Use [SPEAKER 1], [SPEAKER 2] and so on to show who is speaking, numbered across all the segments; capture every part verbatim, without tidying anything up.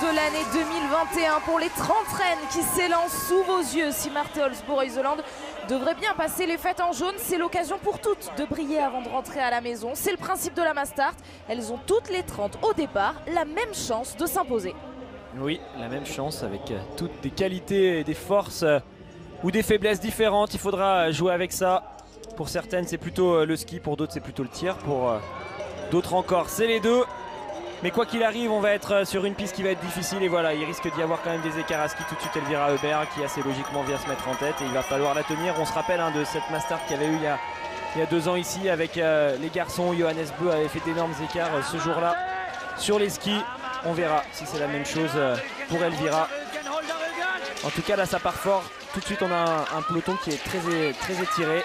[SPEAKER 1] de l'année deux mille vingt et un pour les trente reines qui s'élancent sous vos yeux. Si Marthe Holzboe-Reuseland devrait bien passer les fêtes en jaune, c'est l'occasion pour toutes de briller avant de rentrer à la maison. C'est le principe de la Mastart. Elles ont toutes les trente au départ la même chance de s'imposer.
[SPEAKER 2] Oui, la même chance avec euh, toutes des qualités et des forces euh, ou des faiblesses différentes. Il faudra jouer avec ça. Pour certaines, c'est plutôt euh, le ski, pour d'autres, c'est plutôt le tir. Pour euh, d'autres encore, c'est les deux. Mais quoi qu'il arrive, on va être euh, sur une piste qui va être difficile. Et voilà, il risque d'y avoir quand même des écarts à ski. Tout de suite, Elvira Heuberg qui assez logiquement vient se mettre en tête. Et il va falloir la tenir. On se rappelle hein, de cette Mastart qu'il y avait eu il y a, il y a deux ans ici avec euh, les garçons. Johannes Bö avait fait d'énormes écarts euh, ce jour-là sur les skis. On verra si c'est la même chose pour Elvira. En tout cas là ça part fort. Tout de suite on a un, un peloton qui est très, très étiré.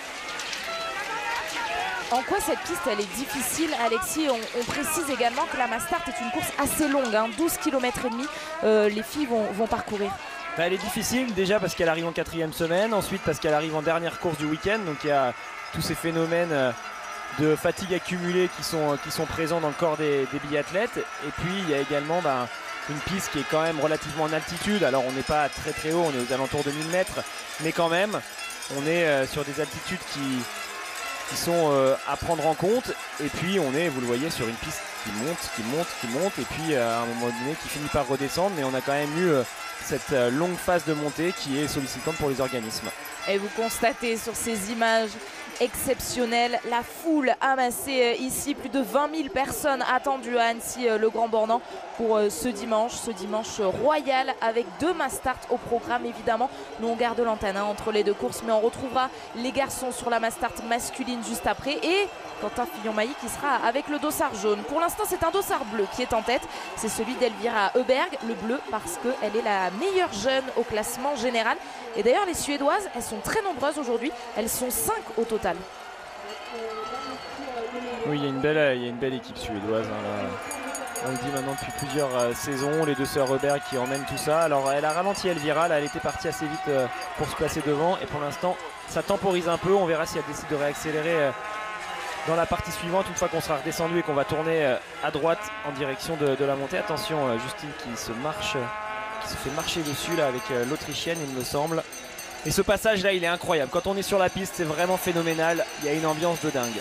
[SPEAKER 1] En quoi cette piste elle est difficile, Alexis? on, on précise également que la Mastart est une course assez longue, hein, douze kilomètres et demi, euh, les filles vont, vont parcourir.
[SPEAKER 2] Bah, elle est difficile déjà parce qu'elle arrive en quatrième semaine, ensuite parce qu'elle arrive en dernière course du week-end. Donc il y a tous ces phénomènes euh, de fatigue accumulée qui sont, qui sont présents dans le corps des, des biathlètes. Et puis il y a également bah, une piste qui est quand même relativement en altitude. Alors on n'est pas très très haut, on est aux alentours de mille mètres, mais quand même on est euh, sur des altitudes qui, qui sont euh, à prendre en compte. Et puis on est, vous le voyez, sur une piste qui monte, qui monte, qui monte, et puis euh, à un moment donné qui finit par redescendre. Mais on a quand même eu euh, cette euh, longue phase de montée qui est sollicitante pour les organismes.
[SPEAKER 1] Et vous constatez sur ces images exceptionnelles la foule amassée ici, plus de vingt mille personnes attendues à Annecy-le-Grand-Bornand pour ce dimanche, ce dimanche royal avec deux Mastart au programme évidemment. Nous on garde l'antenne hein, entre les deux courses, mais on retrouvera les garçons sur la Mastart masculine juste après et Quentin Fillon-Mailly qui sera avec le dossard jaune. Pour l'instant c'est un dossard bleu qui est en tête, c'est celui d'Elvira Heuberg, le bleu parce qu'elle est la meilleure jeune au classement général. Et d'ailleurs les Suédoises, elles sont très nombreuses aujourd'hui, elles sont cinq au total.
[SPEAKER 2] Oui, il y a une belle, il y a une belle équipe suédoise. Hein, là. On le dit maintenant depuis plusieurs euh, saisons, les deux sœurs Heuberg qui emmènent tout ça. Alors elle a ralenti Elvira, là, elle était partie assez vite euh, pour se placer devant. Et pour l'instant, ça temporise un peu. On verra si elle décide de réaccélérer euh, dans la partie suivante, une fois qu'on sera redescendu et qu'on va tourner euh, à droite en direction de, de la montée. Attention, euh, Justine qui se marche, euh, qui se fait marcher dessus là avec euh, l'Autrichienne, il me semble. Et ce passage là, il est incroyable. Quand on est sur la piste, c'est vraiment phénoménal. Il y a une ambiance de dingue.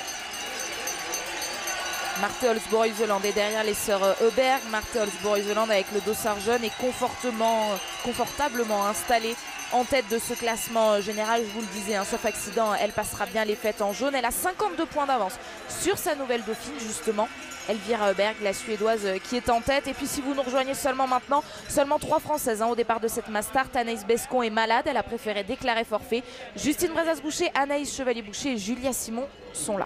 [SPEAKER 1] Marthe Holzboe-Reuseland est derrière les sœurs Heuberg. Marthe Holzboe-Reuseland avec le dossard jaune est confortablement, confortablement installée en tête de ce classement général. Je vous le disais, hein, sauf accident, elle passera bien les fêtes en jaune. Elle a cinquante-deux points d'avance sur sa nouvelle dauphine justement, Elvira Heuberg, la suédoise qui est en tête. Et puis si vous nous rejoignez seulement maintenant, seulement trois françaises hein, au départ de cette Mastart. Anaïs Bescon est malade, elle a préféré déclarer forfait. Justine Brezas-Boucher, Anaïs Chevalier-Boucher et Julia Simon sont là.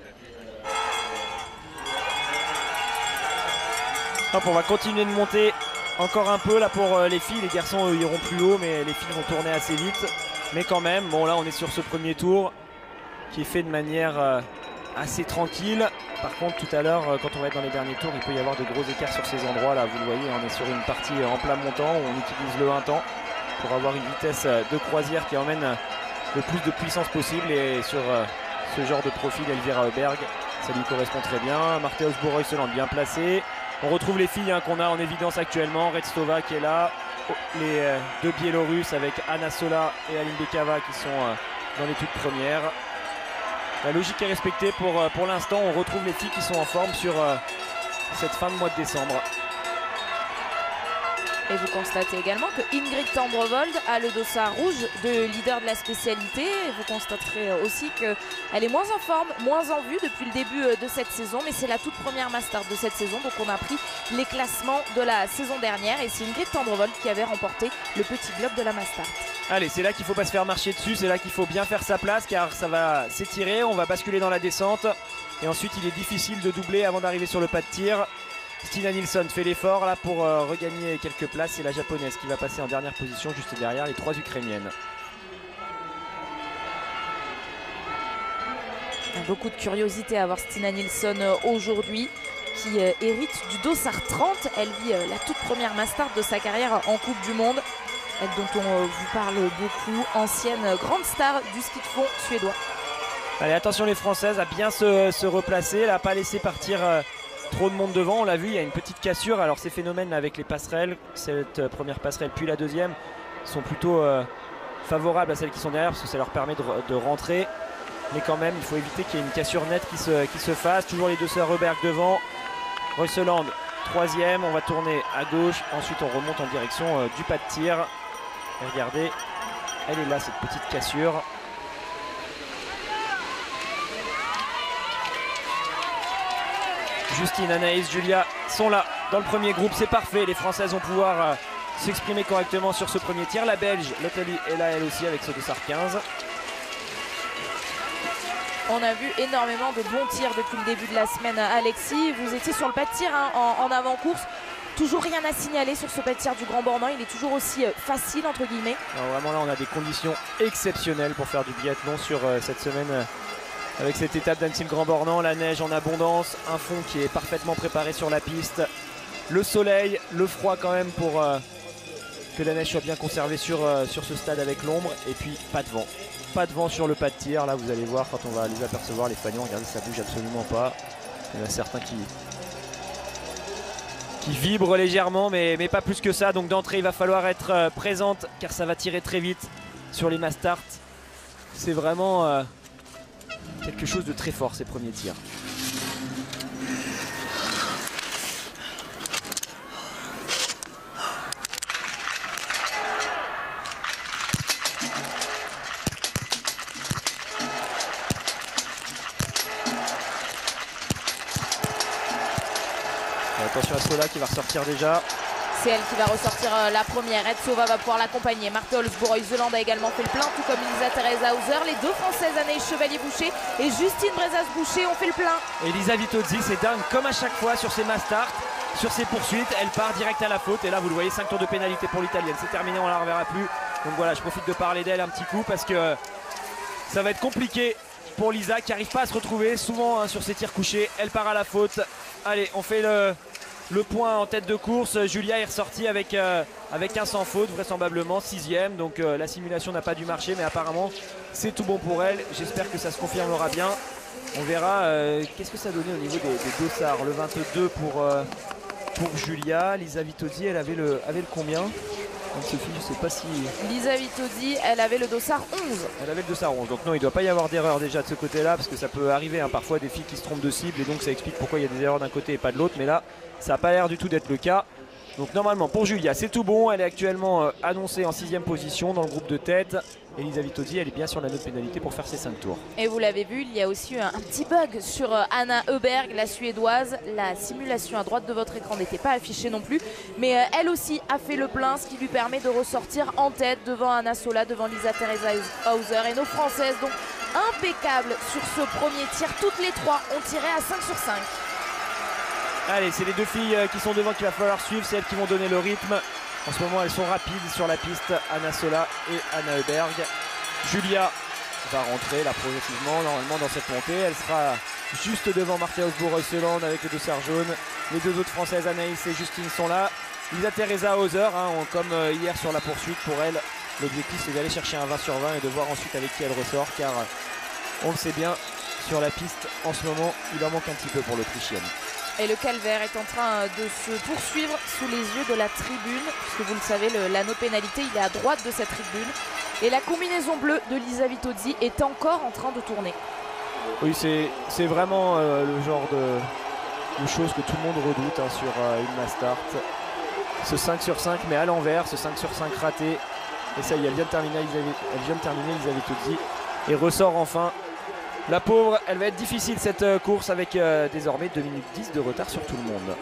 [SPEAKER 2] Hop, on va continuer de monter encore un peu là pour euh, les filles. Les garçons eux, iront plus haut, mais les filles vont tourner assez vite. Mais quand même, bon là on est sur ce premier tour qui est fait de manière euh, assez tranquille. Par contre tout à l'heure, euh, quand on va être dans les derniers tours, il peut y avoir de gros écarts sur ces endroits là. Vous le voyez, on est sur une partie en plat montant où on utilise le un temps pour avoir une vitesse de croisière qui emmène le plus de puissance possible. Et sur euh, ce genre de profil, Elvira Heuberg, ça lui correspond très bien. Marthe Holzboe-Reuseland bien placée. On retrouve les filles hein, qu'on a en évidence actuellement. Redstova qui est là. Les euh, deux Biélorusses avec Anna Sola et Aline Bekava qui sont euh, dans les toutes premières. La logique est respectée pour, euh, pour l'instant. On retrouve les filles qui sont en forme sur euh, cette fin de mois de décembre.
[SPEAKER 1] Et vous constatez également que Ingrid Tendrevold a le dossard rouge de leader de la spécialité. Et vous constaterez aussi qu'elle est moins en forme, moins en vue depuis le début de cette saison. Mais c'est la toute première Mastart de cette saison. Donc on a pris les classements de la saison dernière. Et c'est Ingrid Tendrevold qui avait remporté le petit globe de la Mastart.
[SPEAKER 2] Allez, c'est là qu'il ne faut pas se faire marcher dessus. C'est là qu'il faut bien faire sa place car ça va s'étirer. On va basculer dans la descente. Et ensuite, il est difficile de doubler avant d'arriver sur le pas de tir. Stina Nilsson fait l'effort là pour euh, regagner quelques places. C'est la japonaise qui va passer en dernière position juste derrière les trois ukrainiennes.
[SPEAKER 1] Beaucoup de curiosité à voir Stina Nilsson aujourd'hui qui euh, hérite du dossard trente. Elle vit euh, la toute première Mastart de sa carrière en Coupe du Monde. Elle dont on euh, vous parle beaucoup, ancienne grande star du ski de fond suédois.
[SPEAKER 2] Allez, attention les Françaises à bien se, se replacer, là, pas laisser partir euh, trop de monde devant, on l'a vu, il y a une petite cassure. Alors ces phénomènes avec les passerelles, cette première passerelle puis la deuxième, sont plutôt euh, favorables à celles qui sont derrière parce que ça leur permet de, de rentrer. Mais quand même, il faut éviter qu'il y ait une cassure nette qui se, qui se fasse. Toujours les deux sœurs Røberg devant. Røsseland, troisième, on va tourner à gauche. Ensuite, on remonte en direction euh, du pas de tir. Et regardez, elle est là, cette petite cassure. Justine, Anaïs, Julia sont là dans le premier groupe. C'est parfait, les Françaises vont pouvoir euh, s'exprimer correctement sur ce premier tir. La Belge, Lottely, est là elle aussi avec ce dossard quinze.
[SPEAKER 1] On a vu énormément de bons tirs depuis le début de la semaine. Alexis, vous étiez sur le pas de tir hein, en, en avant-course. Toujours rien à signaler sur ce pas de tir du Grand Bornand. Il est toujours aussi euh, facile, entre guillemets.
[SPEAKER 2] Alors vraiment là, on a des conditions exceptionnelles pour faire du biathlon sur euh, cette semaine. Euh, avec cette étape d'Annecy Grand Bornand. La neige en abondance, un fond qui est parfaitement préparé sur la piste. Le soleil, le froid quand même pour euh, que la neige soit bien conservée sur, euh, sur ce stade avec l'ombre. Et puis pas de vent. Pas de vent sur le pas de tir, là vous allez voir quand on va les apercevoir les fanions, regardez ça bouge absolument pas. Il y en a certains qui, qui vibrent légèrement mais, mais pas plus que ça. Donc d'entrée il va falloir être euh, présente car ça va tirer très vite sur les mass start. C'est vraiment euh, quelque chose de très fort ces premiers tirs. Attention à Sola qui va ressortir déjà.
[SPEAKER 1] C'est elle qui va ressortir euh, la première. Retsova va pouvoir l'accompagner. Marthe Holzbourg-Heuseland a également fait le plein, tout comme Elisa Teresa Hauser. Les deux Françaises, Anaïs Chevalier-Boucher et Justine Brezas-Boucher, ont fait le plein.
[SPEAKER 2] Elisa Vitozzi, c'est dingue comme à chaque fois sur ses mass start, sur ses poursuites. Elle part direct à la faute. Et là, vous le voyez, cinq tours de pénalité pour l'Italienne. C'est terminé, on ne la reverra plus. Donc voilà, je profite de parler d'elle un petit coup parce que euh, ça va être compliqué pour Lisa qui n'arrive pas à se retrouver. Souvent hein, sur ses tirs couchés, elle part à la faute. Allez, on fait le... Le point en tête de course. Julia est ressortie avec, euh, avec un sans faute, vraisemblablement sixième. Donc euh, la simulation n'a pas dû marcher, mais apparemment c'est tout bon pour elle. J'espère que ça se confirmera bien. On verra euh, qu'est-ce que ça donnait au niveau des, des dossards. Le vingt-deux pour, euh, pour Julia. Lisa Vitozzi, elle avait le, avait le combien? Donc Sophie, je sais pas si...
[SPEAKER 1] Lisa Vitozzi, elle avait le dossard onze.
[SPEAKER 2] Elle avait le dossard onze. Donc non, il ne doit pas y avoir d'erreur déjà de ce côté-là, parce que ça peut arriver hein, parfois des filles qui se trompent de cible, et donc ça explique pourquoi il y a des erreurs d'un côté et pas de l'autre. Mais là, ça n'a pas l'air du tout d'être le cas. Donc normalement pour Julia c'est tout bon, elle est actuellement euh, annoncée en sixième position dans le groupe de tête. Elisa Vitozzi, elle est bien sur la note pénalité pour faire ses cinq tours.
[SPEAKER 1] Et vous l'avez vu, il y a aussi eu un, un petit bug sur euh, Anna Heuberg, la suédoise. La simulation à droite de votre écran n'était pas affichée non plus, mais euh, elle aussi a fait le plein, ce qui lui permet de ressortir en tête devant Anna Sola, devant Lisa Teresa Hauser. Et nos Françaises donc impeccables sur ce premier tir, toutes les trois ont tiré à cinq sur cinq.
[SPEAKER 2] Allez, c'est les deux filles qui sont devant qu'il va falloir suivre, c'est elles qui vont donner le rythme. En ce moment, elles sont rapides sur la piste, Anna Sola et Anna Heuberg. Julia va rentrer là progressivement, normalement dans cette montée. Elle sera juste devant Marthe Holzbourg-Heuseland avec les deux dossards jaunes. Les deux autres Françaises, Anaïs et Justine, sont là. Lisa Teresa Hauser, hein, on, comme euh, hier sur la poursuite, pour elle, l'objectif c'est d'aller chercher un vingt sur vingt et de voir ensuite avec qui elle ressort, car euh, on le sait bien, sur la piste en ce moment, il en manque un petit peu pour l'Autrichienne.
[SPEAKER 1] Et le calvaire est en train de se poursuivre sous les yeux de la tribune, puisque vous le savez, l'anneau pénalité il est à droite de cette tribune. Et la combinaison bleue de Lisa Vitozzi est encore en train de tourner.
[SPEAKER 2] Oui, c'est vraiment euh, le genre de, de choses que tout le monde redoute hein, sur euh, une mass start. Ce cinq sur cinq mais à l'envers, ce cinq sur cinq raté. Et ça y est, elle vient de terminer, elle vient de terminer Lisa Vitozzi et ressort enfin. La pauvre, elle va être difficile cette euh, course avec euh, désormais deux minutes dix de retard sur tout le monde.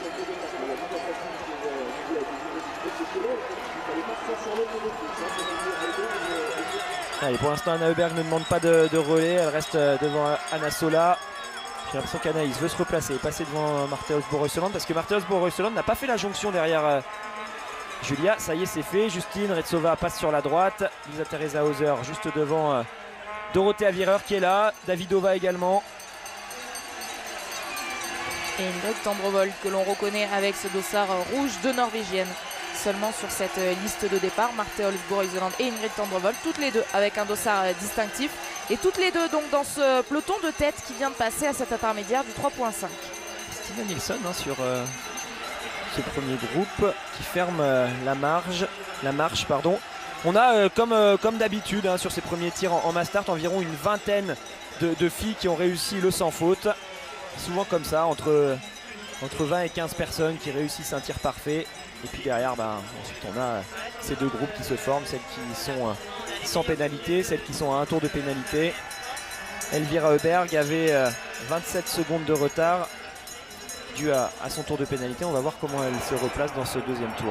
[SPEAKER 2] Allez, pour l'instant, Anna Heuberg ne demande pas de, de relais, elle reste euh, devant Anna Sola. J'ai l'impression qu'Anaïs veut se replacer et passer devant euh, Marthe Holzbourg-Heuseland parce que Marthe Holzbourg-Heuseland n'a pas fait la jonction derrière euh, Julia. Ça y est, c'est fait. Justine Retsova passe sur la droite. Lisa Teresa Hauser juste devant euh, Dorothée Avireur qui est là, Davidova également.
[SPEAKER 1] Et Ingrid Tendrevold que l'on reconnaît avec ce dossard rouge de Norvégienne. Seulement sur cette liste de départ, Marthe Holzbourg-Heuseland et Ingrid Tendrevold, toutes les deux avec un dossard distinctif. Et toutes les deux donc dans ce peloton de tête qui vient de passer à cet intermédiaire du trois point cinq.
[SPEAKER 2] Tina Nilsson hein, sur euh, ce premier groupe qui ferme euh, la marge, la marche. Pardon. On a euh, comme, euh, comme d'habitude hein, sur ces premiers tirs en, en mass start environ une vingtaine de, de filles qui ont réussi le sans faute. Souvent comme ça, entre, entre vingt et quinze personnes qui réussissent un tir parfait. Et puis derrière, ben, ensuite on a ces deux groupes qui se forment, celles qui sont euh, sans pénalité, celles qui sont à un tour de pénalité. Elvira Heuberg avait euh, vingt-sept secondes de retard dû à, à son tour de pénalité. On va voir comment elle se replace dans ce deuxième tour.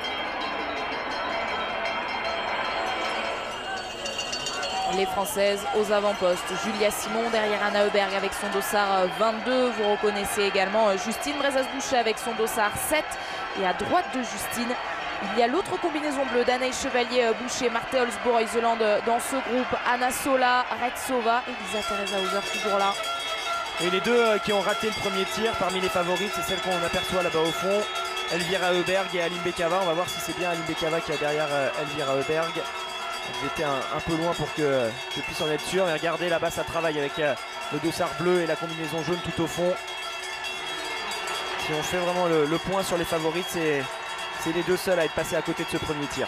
[SPEAKER 1] Les Françaises aux avant-postes. Julia Simon derrière Anna Heuberg avec son dossard vingt-deux. Vous reconnaissez également Justine Brezas-Boucher avec son dossard sept. Et à droite de Justine, il y a l'autre combinaison bleue d'Anaïs Chevalier-Boucher, Marthe Holzbourg-Iseland dans ce groupe. Anna Sola, Retsova, Elisa Teresa Hauser toujours là.
[SPEAKER 2] Et les deux qui ont raté le premier tir parmi les favorites, c'est celle qu'on aperçoit là-bas au fond. Elvira Heuberg et Aline Bekava. On va voir si c'est bien Aline Bekava qui est derrière Elvira Heuberg. Ils étaient un, un peu loin pour que je puisse en être sûr. Mais regardez là-bas, ça travaille avec euh, le dossard bleu et la combinaison jaune tout au fond. Si on fait vraiment le, le point sur les favorites, c'est les deux seuls à être passés à côté de ce premier tir.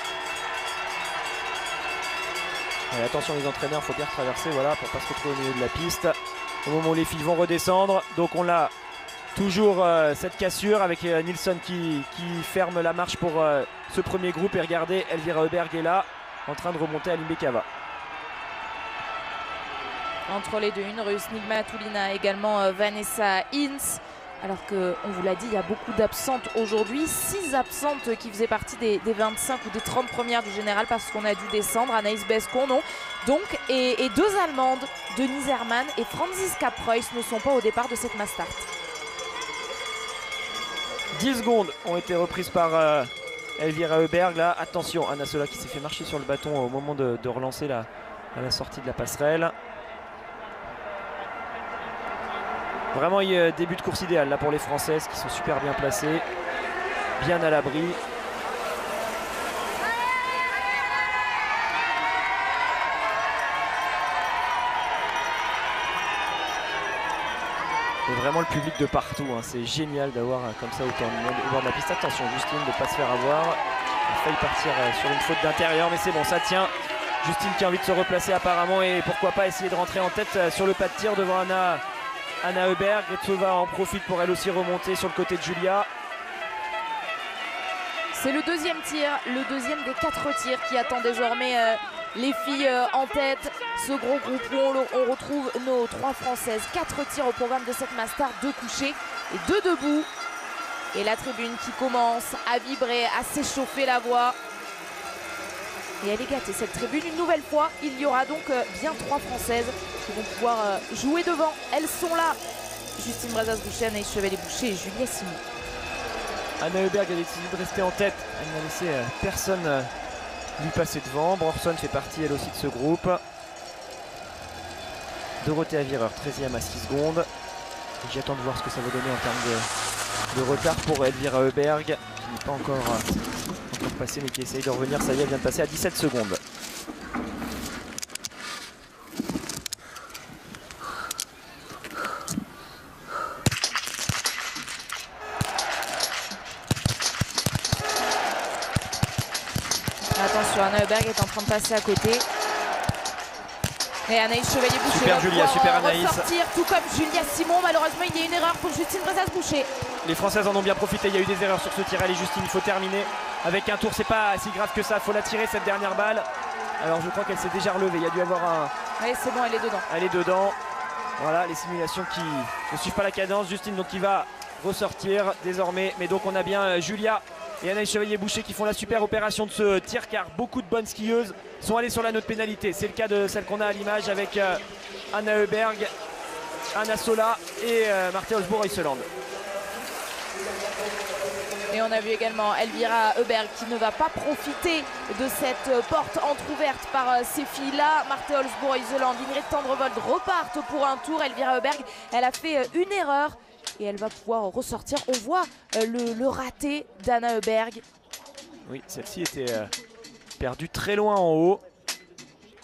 [SPEAKER 2] Et attention les entraîneurs, il faut bien traverser voilà, pour ne pas se retrouver au milieu de la piste. Au moment où les filles vont redescendre. Donc on a toujours euh, cette cassure avec euh, Nilsson qui, qui ferme la marche pour euh, ce premier groupe. Et regardez, Elvira Heuberg est là, en train de remonter à Limbekava.
[SPEAKER 1] Entre les deux, une russe, Nigma Tulina, également euh, Vanessa Hintz. Alors qu'on vous l'a dit, il y a beaucoup d'absentes aujourd'hui. six absentes qui faisaient partie des, des vingt-cinq ou des trente premières du général parce qu'on a dû descendre. Anaïs Bescon, non. Donc, et, et deux Allemandes, Denise Herrmann et Franziska Preuss, ne sont pas au départ de cette mass start.
[SPEAKER 2] dix secondes ont été reprises par euh, Elvira Heuberg. Là, attention, Anna Sola qui s'est fait marcher sur le bâton au moment de, de relancer la, à la sortie de la passerelle. Vraiment, il y a début de course idéal là pour les Françaises qui sont super bien placées, bien à l'abri. Et vraiment le public de partout, hein. C'est génial d'avoir comme ça autant de monde au bord de la piste. Attention Justine de ne pas se faire avoir. Elle a failli partir sur une faute d'intérieur, mais c'est bon, ça tient. Justine qui a envie de se replacer apparemment et pourquoi pas essayer de rentrer en tête sur le pas de tir devant Anna. Anna Heuberg. Retsova en profite pour elle aussi remonter sur le côté de Julia.
[SPEAKER 1] C'est le deuxième tir, le deuxième des quatre tirs qui attend désormais euh, les filles euh, en tête. Ce gros groupe où on, on retrouve nos trois Françaises. Quatre tirs au programme de cette mass start, deux couchés et deux debout. Et la tribune qui commence à vibrer, à s'échauffer la voix. Et elle est gâtée cette tribune une nouvelle fois. Il y aura donc euh, bien trois Françaises qui vont pouvoir euh, jouer devant. Elles sont là. Justine Brezas-Boucher, Anaïs Chevalier-Boucher et Julia Simon.
[SPEAKER 2] Anna Heuberg a décidé de rester en tête. Elle n'a laissé euh, personne euh, lui passer devant. Brorson fait partie elle aussi de ce groupe. Dorothea Wierer, treizième à six secondes. J'attends de voir ce que ça va donner en termes de, de retard pour Elvira Heuberg, qui n'est pas encore, euh, encore passée mais qui essaye de revenir. Ça y est, elle vient de passer à dix-sept secondes.
[SPEAKER 1] Attention, Anna Heuberg est en train de passer à côté. Et Anaïs Chevalier-Boucher
[SPEAKER 2] super
[SPEAKER 1] va
[SPEAKER 2] Julia, super Anaïs.
[SPEAKER 1] ressortir, tout comme Julia Simon. Malheureusement, il y a une erreur pour Justine Brezas-Boucher.
[SPEAKER 2] Les Françaises en ont bien profité, il y a eu des erreurs sur ce tir. Allez Justine, il faut terminer avec un tour, c'est pas si grave que ça, il faut la tirer cette dernière balle. Alors je crois qu'elle s'est déjà relevée, il y a dû avoir un...
[SPEAKER 1] Oui, c'est bon, elle est dedans.
[SPEAKER 2] Elle est dedans. Voilà, les simulations qui ne suivent pas la cadence. Justine donc qui va ressortir désormais. Mais donc on a bien Julia et Anaïs Chevalier-Boucher qui font la super opération de ce tir, car beaucoup de bonnes skieuses sont allées sur la note pénalité. C'est le cas de celle qu'on a à l'image avec euh, Anna Heuberg, Anna Sola et euh, Marthe Holzbourg-Iseland.
[SPEAKER 1] Et on a vu également Elvira Heuberg qui ne va pas profiter de cette porte entrouverte par ces filles-là. Marthe Holzbourg-Iseland, Ingrid Tendrevold repartent pour un tour. Elvira Heuberg, elle a fait une erreur et elle va pouvoir ressortir. On voit le, le raté d'Anna Heuberg.
[SPEAKER 2] Oui, celle-ci était euh, perdue très loin en haut.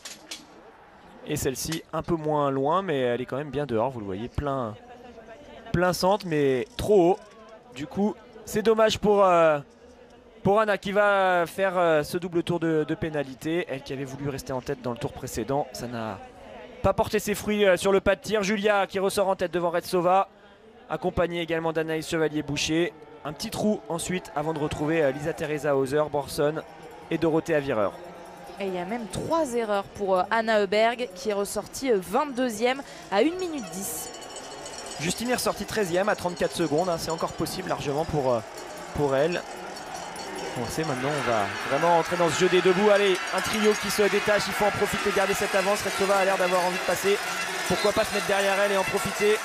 [SPEAKER 2] Et celle-ci un peu moins loin, mais elle est quand même bien dehors. Vous le voyez, plein, plein centre, mais trop haut. Du coup, c'est dommage pour, euh, pour Anna qui va faire euh, ce double tour de, de pénalité. Elle qui avait voulu rester en tête dans le tour précédent, ça n'a pas porté ses fruits euh, sur le pas de tir. Julia qui ressort en tête devant Retsova, accompagnée également d'Anaïs Chevalier-Boucher. Un petit trou ensuite avant de retrouver euh, Lisa Teresa Hauser, Borson et Dorothée Avireur.
[SPEAKER 1] Et il y a même trois erreurs pour euh, Anna Heuberg qui est ressortie euh, vingt-deuxième à une minute dix.
[SPEAKER 2] Justine est ressortie treizième à trente-quatre secondes, hein, c'est encore possible largement pour, euh, pour elle. On sait maintenant, on va vraiment entrer dans ce jeu des debout. Allez, un trio qui se détache, il faut en profiter, garder cette avance. Retsova a l'air d'avoir envie de passer. Pourquoi pas se mettre derrière elle et en profiter?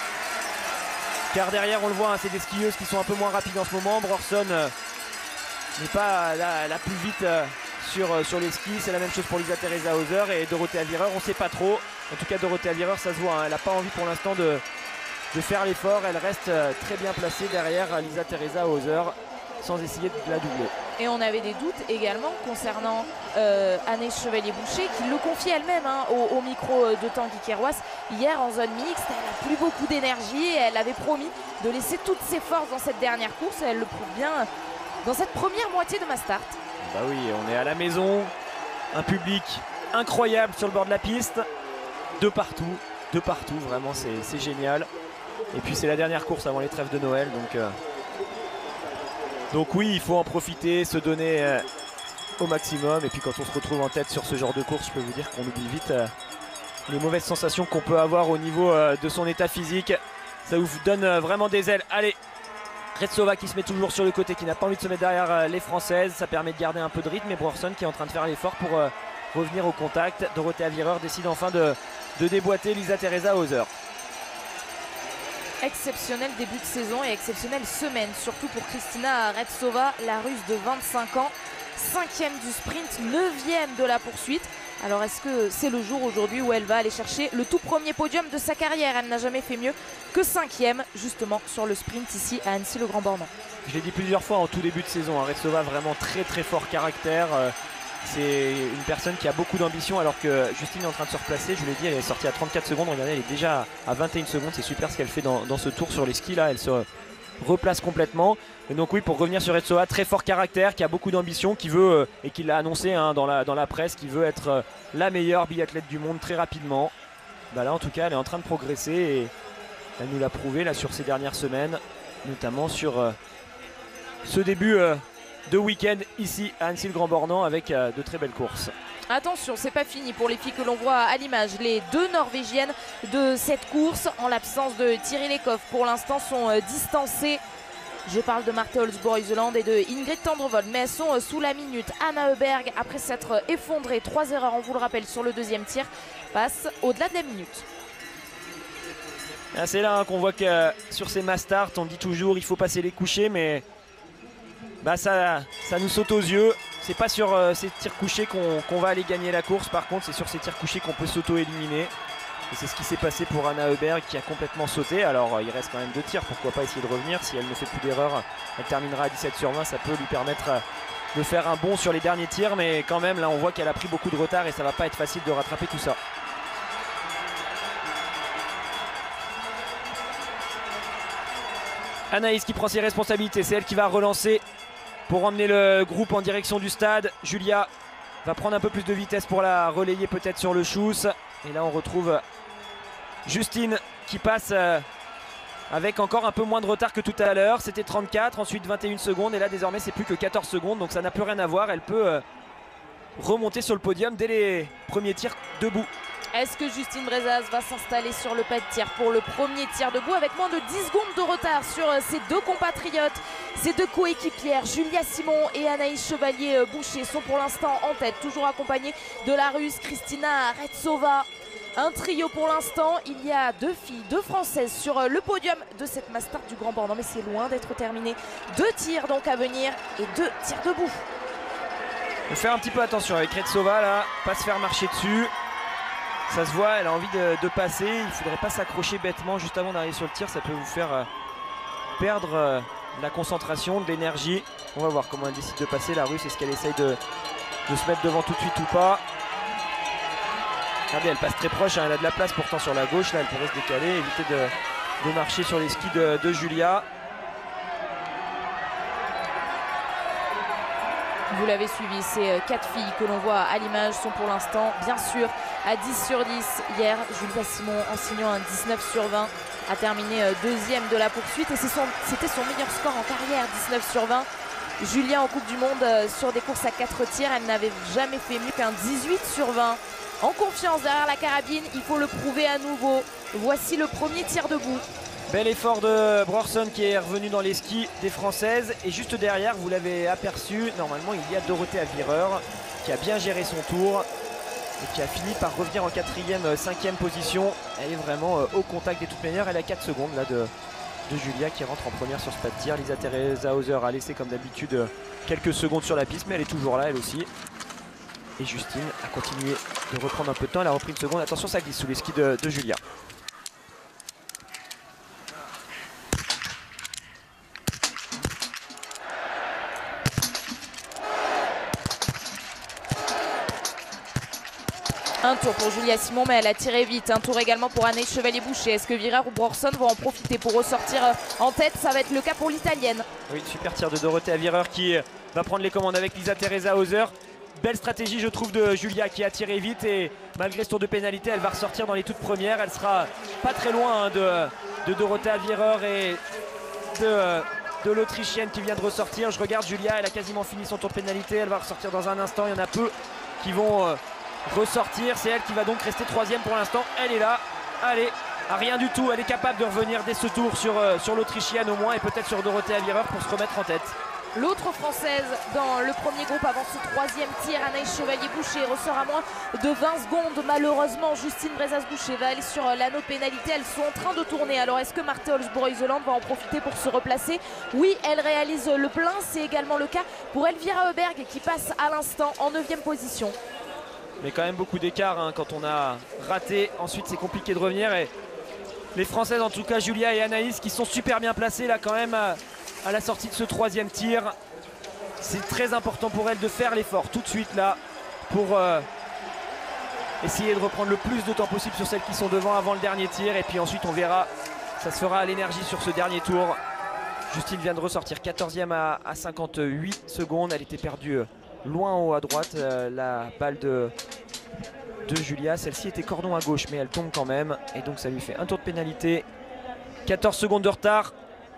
[SPEAKER 2] Car derrière, on le voit, hein, c'est des skieuses qui sont un peu moins rapides en ce moment. Brorson euh, n'est pas la, la plus vite euh, sur, euh, sur les skis. C'est la même chose pour Lisa Teresa Hauser et Dorothée Avireur. On ne sait pas trop. En tout cas, Dorothée Avireur, ça se voit, hein, elle n'a pas envie pour l'instant de, de faire l'effort. Elle reste euh, très bien placée derrière Lisa Teresa Hauser, sans essayer de la doubler.
[SPEAKER 1] Et on avait des doutes également concernant euh, Anaïs Chevalier-Boucher qui le confie elle-même hein, au, au micro de Tanguy Kerouas hier en zone mixte. Elle n'a plus beaucoup d'énergie et elle avait promis de laisser toutes ses forces dans cette dernière course et elle le prouve bien dans cette première moitié de Mastart.
[SPEAKER 2] Bah oui, on est à la maison, un public incroyable sur le bord de la piste, de partout, de partout, vraiment c'est génial. Et puis c'est la dernière course avant les trêves de Noël, donc... Euh Donc oui, il faut en profiter, se donner euh, au maximum. Et puis quand on se retrouve en tête sur ce genre de course, je peux vous dire qu'on oublie vite euh, les mauvaises sensations qu'on peut avoir au niveau euh, de son état physique. Ça vous donne euh, vraiment des ailes. Allez, Retsova qui se met toujours sur le côté, qui n'a pas envie de se mettre derrière euh, les Françaises. Ça permet de garder un peu de rythme. Et Brorson qui est en train de faire l'effort pour euh, revenir au contact. Dorothée Avireur décide enfin de, de déboîter Lisa Teresa Hauser.
[SPEAKER 1] Exceptionnel début de saison et exceptionnelle semaine, surtout pour Kristina Retsova, la Russe de vingt-cinq ans, cinquième du sprint, neuvième de la poursuite. Alors est-ce que c'est le jour aujourd'hui où elle va aller chercher le tout premier podium de sa carrière? Elle n'a jamais fait mieux que cinquième justement sur le sprint ici à Annecy-le-Grand-Bornand.
[SPEAKER 2] Je l'ai dit plusieurs fois en tout début de saison, hein, Retsova vraiment très très fort caractère. Euh, C'est une personne qui a beaucoup d'ambition alors que Justine est en train de se replacer. Je vous l'ai dit, elle est sortie à trente-quatre secondes. Regardez, elle est déjà à vingt et une secondes. C'est super ce qu'elle fait dans, dans ce tour sur les skis là. Elle se replace complètement. Et donc oui, pour revenir sur Retsova, très fort caractère, qui a beaucoup d'ambition, qui veut, euh, et qui l'a annoncé hein, dans, la, dans la presse, qui veut être euh, la meilleure biathlète du monde très rapidement. Bah là en tout cas, elle est en train de progresser et elle nous l'a prouvé là sur ces dernières semaines, notamment sur euh, ce début euh, de week-end ici à Annecy-le-Grand-Bornand avec euh, de très belles courses.
[SPEAKER 1] Attention, c'est pas fini pour les filles que l'on voit à l'image. Les deux Norvégiennes de cette course, en l'absence de Thierry Lekhoff, pour l'instant sont euh, distancées. Je parle de Marthe Holzboe-Iseland et de Ingrid Tendrevold, mais elles sont euh, sous la minute. Anna Heuberg, après s'être effondrée, trois erreurs, on vous le rappelle, sur le deuxième tir, passe au-delà de la minute.
[SPEAKER 2] Ah, c'est là hein, qu'on voit que euh, sur ces Mastart, on dit toujours il faut passer les couchers, mais bah, ça, ça nous saute aux yeux. C'est pas sur euh, ces tirs couchés qu'on qu'on va aller gagner la course, par contre c'est sur ces tirs couchés qu'on peut s'auto-éliminer. Et c'est ce qui s'est passé pour Anna Heuberg qui a complètement sauté. Alors euh, il reste quand même deux tirs, pourquoi pas essayer de revenir. Si elle ne fait plus d'erreur, elle terminera à dix-sept sur vingt, ça peut lui permettre euh, de faire un bond sur les derniers tirs. Mais quand même là on voit qu'elle a pris beaucoup de retard et ça va pas être facile de rattraper tout ça. Anaïs qui prend ses responsabilités, c'est elle qui va relancer pour emmener le groupe en direction du stade. Julia va prendre un peu plus de vitesse pour la relayer peut-être sur le Schuss. Et là on retrouve Justine qui passe avec encore un peu moins de retard que tout à l'heure. C'était trente-quatre, ensuite vingt et une secondes et là désormais c'est plus que quatorze secondes. Donc ça n'a plus rien à voir, elle peut remonter sur le podium dès les premiers tirs debout.
[SPEAKER 1] Est-ce que Justine Brezaz va s'installer sur le pas de tir pour le premier tir debout avec moins de dix secondes de retard sur ses deux compatriotes, ses deux coéquipières Julia Simon et Anaïs Chevalier-Boucher sont pour l'instant en tête, toujours accompagnées de la Russe Kristina Retsova. Un trio pour l'instant, il y a deux filles, deux Françaises sur le podium de cette Mastart du Grand Bornand, mais c'est loin d'être terminé. Deux tirs donc à venir et deux tirs debout.
[SPEAKER 2] Il faut faire un petit peu attention avec Retsova là, pas se faire marcher dessus. Ça se voit, elle a envie de, de passer. Il ne faudrait pas s'accrocher bêtement juste avant d'arriver sur le tir. Ça peut vous faire euh, perdre euh, la concentration, de l'énergie. On va voir comment elle décide de passer, la Russe. Est-ce qu'elle essaye de, de se mettre devant tout de suite ou pas? Regardez, elle passe très proche. Hein, elle a de la place pourtant sur la gauche. Là, elle pourrait se décaler, éviter de, de marcher sur les skis de, de Julia.
[SPEAKER 1] Vous l'avez suivi, ces quatre filles que l'on voit à l'image sont pour l'instant bien sûr à dix sur dix. Hier, Julia Simon, en signant un dix-neuf sur vingt, a terminé deuxième de la poursuite et c'était son, son meilleur score en carrière, dix-neuf sur vingt. Julia en Coupe du Monde sur des courses à quatre tirs, elle n'avait jamais fait mieux qu'un dix-huit sur vingt. En confiance derrière la carabine, il faut le prouver à nouveau. Voici le premier tir debout.
[SPEAKER 2] Bel effort de Brorson qui est revenu dans les skis des Françaises. Et juste derrière, vous l'avez aperçu, normalement il y a Dorothée Avireur qui a bien géré son tour et qui a fini par revenir en quatrième, cinquième position. Elle est vraiment au contact des toutes manières. Elle a quatre secondes là de, de Julia qui rentre en première sur ce pas de tir. Lisa Teresa Hauser a laissé comme d'habitude quelques secondes sur la piste, mais elle est toujours là elle aussi. Et Justine a continué de reprendre un peu de temps. Elle a repris une seconde. Attention, ça glisse sous les skis de, de Julia.
[SPEAKER 1] Un tour pour Julia Simon, mais elle a tiré vite. Un tour également pour Anaïs Chevalier-Boucher. Est-ce que Virard ou Brorson vont en profiter pour ressortir en tête? Ça va être le cas pour l'italienne.
[SPEAKER 2] Oui, super tir de Dorothée Avireur qui va prendre les commandes avec Lisa Teresa Hauser. Belle stratégie, je trouve, de Julia qui a tiré vite et malgré ce tour de pénalité, elle va ressortir dans les toutes premières. Elle sera pas très loin hein, de, de Dorothée Avireur et de, de l'Autrichienne qui vient de ressortir. Je regarde Julia, elle a quasiment fini son tour de pénalité. Elle va ressortir dans un instant. Il y en a peu qui vont euh, ressortir. C'est elle qui va donc rester troisième pour l'instant. Elle est là. Allez, à rien du tout. Elle est capable de revenir dès ce tour sur, euh, sur l'Autrichienne au moins et peut-être sur Dorothée Avireur pour se remettre en tête.
[SPEAKER 1] L'autre française dans le premier groupe avant ce troisième tir, Anaïs Chevalier-Boucher, ressort à moins de vingt secondes. Malheureusement, Justine Brezas-Boucher va aller sur l'anneau de pénalité. Elles sont en train de tourner. Alors, est-ce que Marthe Holzbourg-Isoland va en profiter pour se replacer? Oui, elle réalise le plein. C'est également le cas pour Elvira Heuberg qui passe à l'instant en neuvième position.
[SPEAKER 2] Mais quand même beaucoup d'écart hein, quand on a raté. Ensuite, c'est compliqué de revenir. Et les Françaises, en tout cas Julia et Anaïs, qui sont super bien placées là quand même à, à la sortie de ce troisième tir. C'est très important pour elles de faire l'effort tout de suite là pour euh, essayer de reprendre le plus de temps possible sur celles qui sont devant avant le dernier tir. Et puis ensuite on verra, ça se fera à l'énergie sur ce dernier tour. Justine vient de ressortir quatorzième à, à cinquante-huit secondes. Elle était perdue euh, loin en haut à droite, euh, la balle de, de Julia. Celle-ci était cordon à gauche mais elle tombe quand même. Et donc ça lui fait un tour de pénalité. quatorze secondes de retard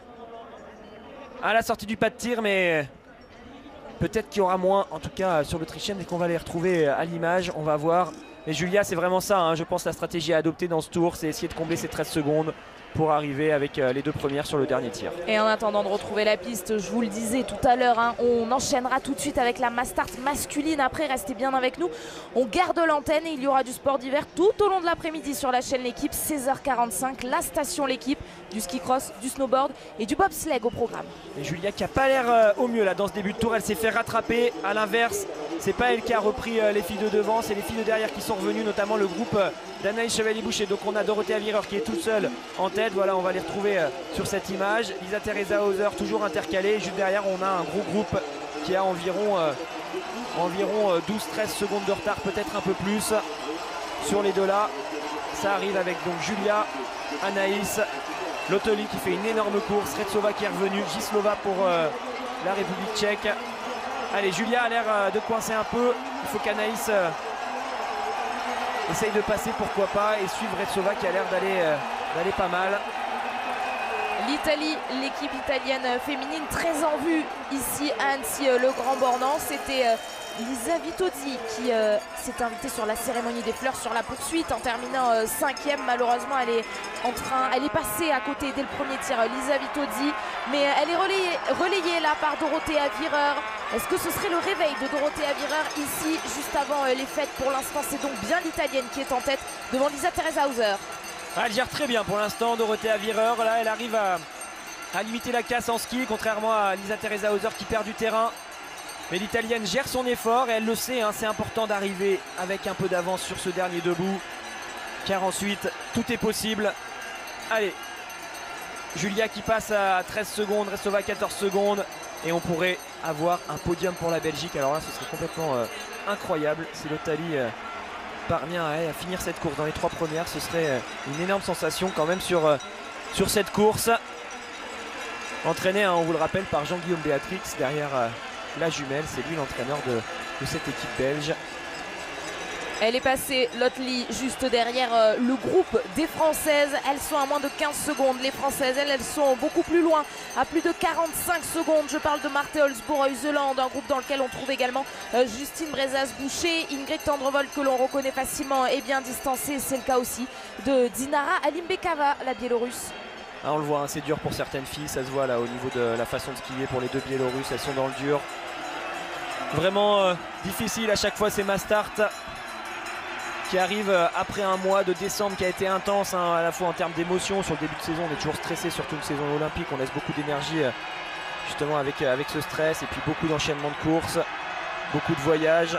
[SPEAKER 2] à la sortie du pas de tir, mais peut-être qu'il y aura moins, en tout cas sur l'Autrichienne, dès qu'on va les retrouver à l'image, on va voir. Mais Julia, c'est vraiment ça, hein, je pense, la stratégie à adopter dans ce tour, c'est essayer de combler ces treize secondes pour arriver avec les deux premières sur le dernier tir.
[SPEAKER 1] Et en attendant de retrouver la piste, je vous le disais tout à l'heure, hein, on enchaînera tout de suite avec la Mastart masculine. Après, restez bien avec nous. On garde l'antenne et il y aura du sport d'hiver tout au long de l'après-midi sur la chaîne L'équipe, seize heures quarante-cinq, la station L'équipe, du ski cross, du snowboard et du bobsleigh au programme.
[SPEAKER 2] Et Julia qui n'a pas l'air euh, au mieux là dans ce début de tour, elle s'est fait rattraper. À l'inverse, c'est pas elle qui a repris euh, les filles de devant, c'est les filles de derrière qui sont revenues, notamment le groupe euh, d'Anaïs Chevalier-Boucher. Donc on a Dorothée Avireur qui est toute seule en tête. Voilà, on va les retrouver euh, sur cette image. Lisa Teresa Hauser toujours intercalée. Juste derrière, on a un gros groupe qui a environ, euh, environ euh, douze treize secondes de retard, peut-être un peu plus sur les deux là. Ça arrive avec donc Julia, Anaïs, Lotoli qui fait une énorme course, Retsova qui est revenue, Gislova pour euh, la République tchèque. Allez, Julia a l'air euh, de coincer un peu. Il faut qu'Anaïs euh, essaye de passer, pourquoi pas, et suivre Retsova qui a l'air d'aller euh, d'aller pas mal.
[SPEAKER 1] L'Italie, l'équipe italienne féminine très en vue ici à Annecy, le Grand Bornand. C'était euh, Lisa Vitozzi qui euh, s'est invitée sur la cérémonie des fleurs sur la poursuite en terminant euh, cinquième. Malheureusement, elle est en train, elle est passée à côté dès le premier tir, Lisa Vitozzi, mais elle est relayée, relayée là par Dorothée Avireur. Est-ce que ce serait le réveil de Dorothée Avireur ici juste avant euh, les fêtes? Pour l'instant, c'est donc bien l'italienne qui est en tête devant Lisa Teresa Hauser.
[SPEAKER 2] Ah, elle gère très bien pour l'instant, Dorothée Avireur. Là, elle arrive à, à limiter la casse en ski, contrairement à Lisa Teresa Hauser qui perd du terrain. Mais l'italienne gère son effort et elle le sait, hein, c'est important d'arriver avec un peu d'avance sur ce dernier debout, car ensuite tout est possible. Allez, Julia qui passe à treize secondes, Retsova à quatorze secondes, et on pourrait avoir un podium pour la Belgique. Alors là, ce serait complètement euh, incroyable si l'Italie euh, parvient à, à finir cette course dans les trois premières. Ce serait euh, une énorme sensation quand même sur, euh, sur cette course. Entraîné, hein, on vous le rappelle, par Jean-Guillaume Béatrix derrière euh, la jumelle. C'est lui l'entraîneur de, de cette équipe belge.
[SPEAKER 1] Elle est passée, Lottely, juste derrière euh, le groupe des Françaises. Elles sont à moins de quinze secondes. Les Françaises, elles, elles sont beaucoup plus loin, à plus de quarante-cinq secondes. Je parle de Marthe Holzbourg-Heuseland, un groupe dans lequel on trouve également euh, Justine Brezas-Boucher, Ingrid Tendrevol, que l'on reconnaît facilement, est bien distancée. C'est le cas aussi de Dinara Alimbekova, la Biélorusse.
[SPEAKER 2] Ah, on le voit, hein, c'est dur pour certaines filles. Ça se voit là au niveau de la façon de skier pour les deux Biélorusses. Elles sont dans le dur. Vraiment euh, difficile à chaque fois ces Mastart, qui arrive après un mois de décembre qui a été intense, hein, à la fois en termes d'émotion. Sur le début de saison, on est toujours stressé, surtout une saison olympique. On laisse beaucoup d'énergie justement avec, avec ce stress, et puis beaucoup d'enchaînements de courses, beaucoup de voyages.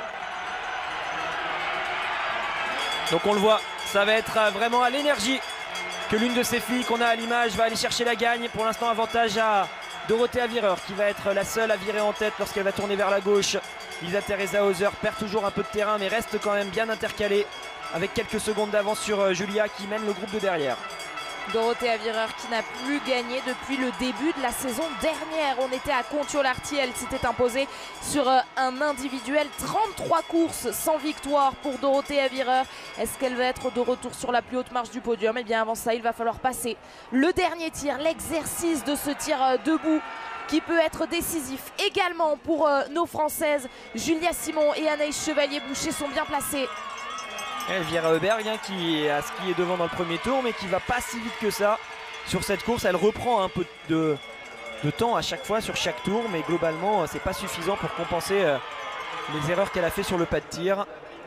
[SPEAKER 2] Donc on le voit, ça va être vraiment à l'énergie que l'une de ces filles qu'on a à l'image va aller chercher la gagne. Pour l'instant, avantage à Dorothea Wierer, qui va être la seule à virer en tête lorsqu'elle va tourner vers la gauche. Lisa Teresa Hauser perd toujours un peu de terrain, mais reste quand même bien intercalée, avec quelques secondes d'avance sur Julia, qui mène le groupe de derrière.
[SPEAKER 1] Dorothea Wierer qui n'a plus gagné depuis le début de la saison dernière. On était à Kontiolahti, elle s'était imposée sur un individuel. trente-trois courses sans victoire pour Dorothea Wierer. Est-ce qu'elle va être de retour sur la plus haute marche du podium? Eh bien avant ça, il va falloir passer le dernier tir, l'exercice de ce tir debout, qui peut être décisif également pour euh, nos Françaises. Julia Simon et Anaïs Chevalier-Boucher sont bien placées.
[SPEAKER 2] Elvira Heuberg, hein, qui a skié devant dans le premier tour, mais qui va pas si vite que ça sur cette course. Elle reprend un peu de, de temps à chaque fois sur chaque tour, mais globalement c'est pas suffisant pour compenser euh, les erreurs qu'elle a fait sur le pas de tir.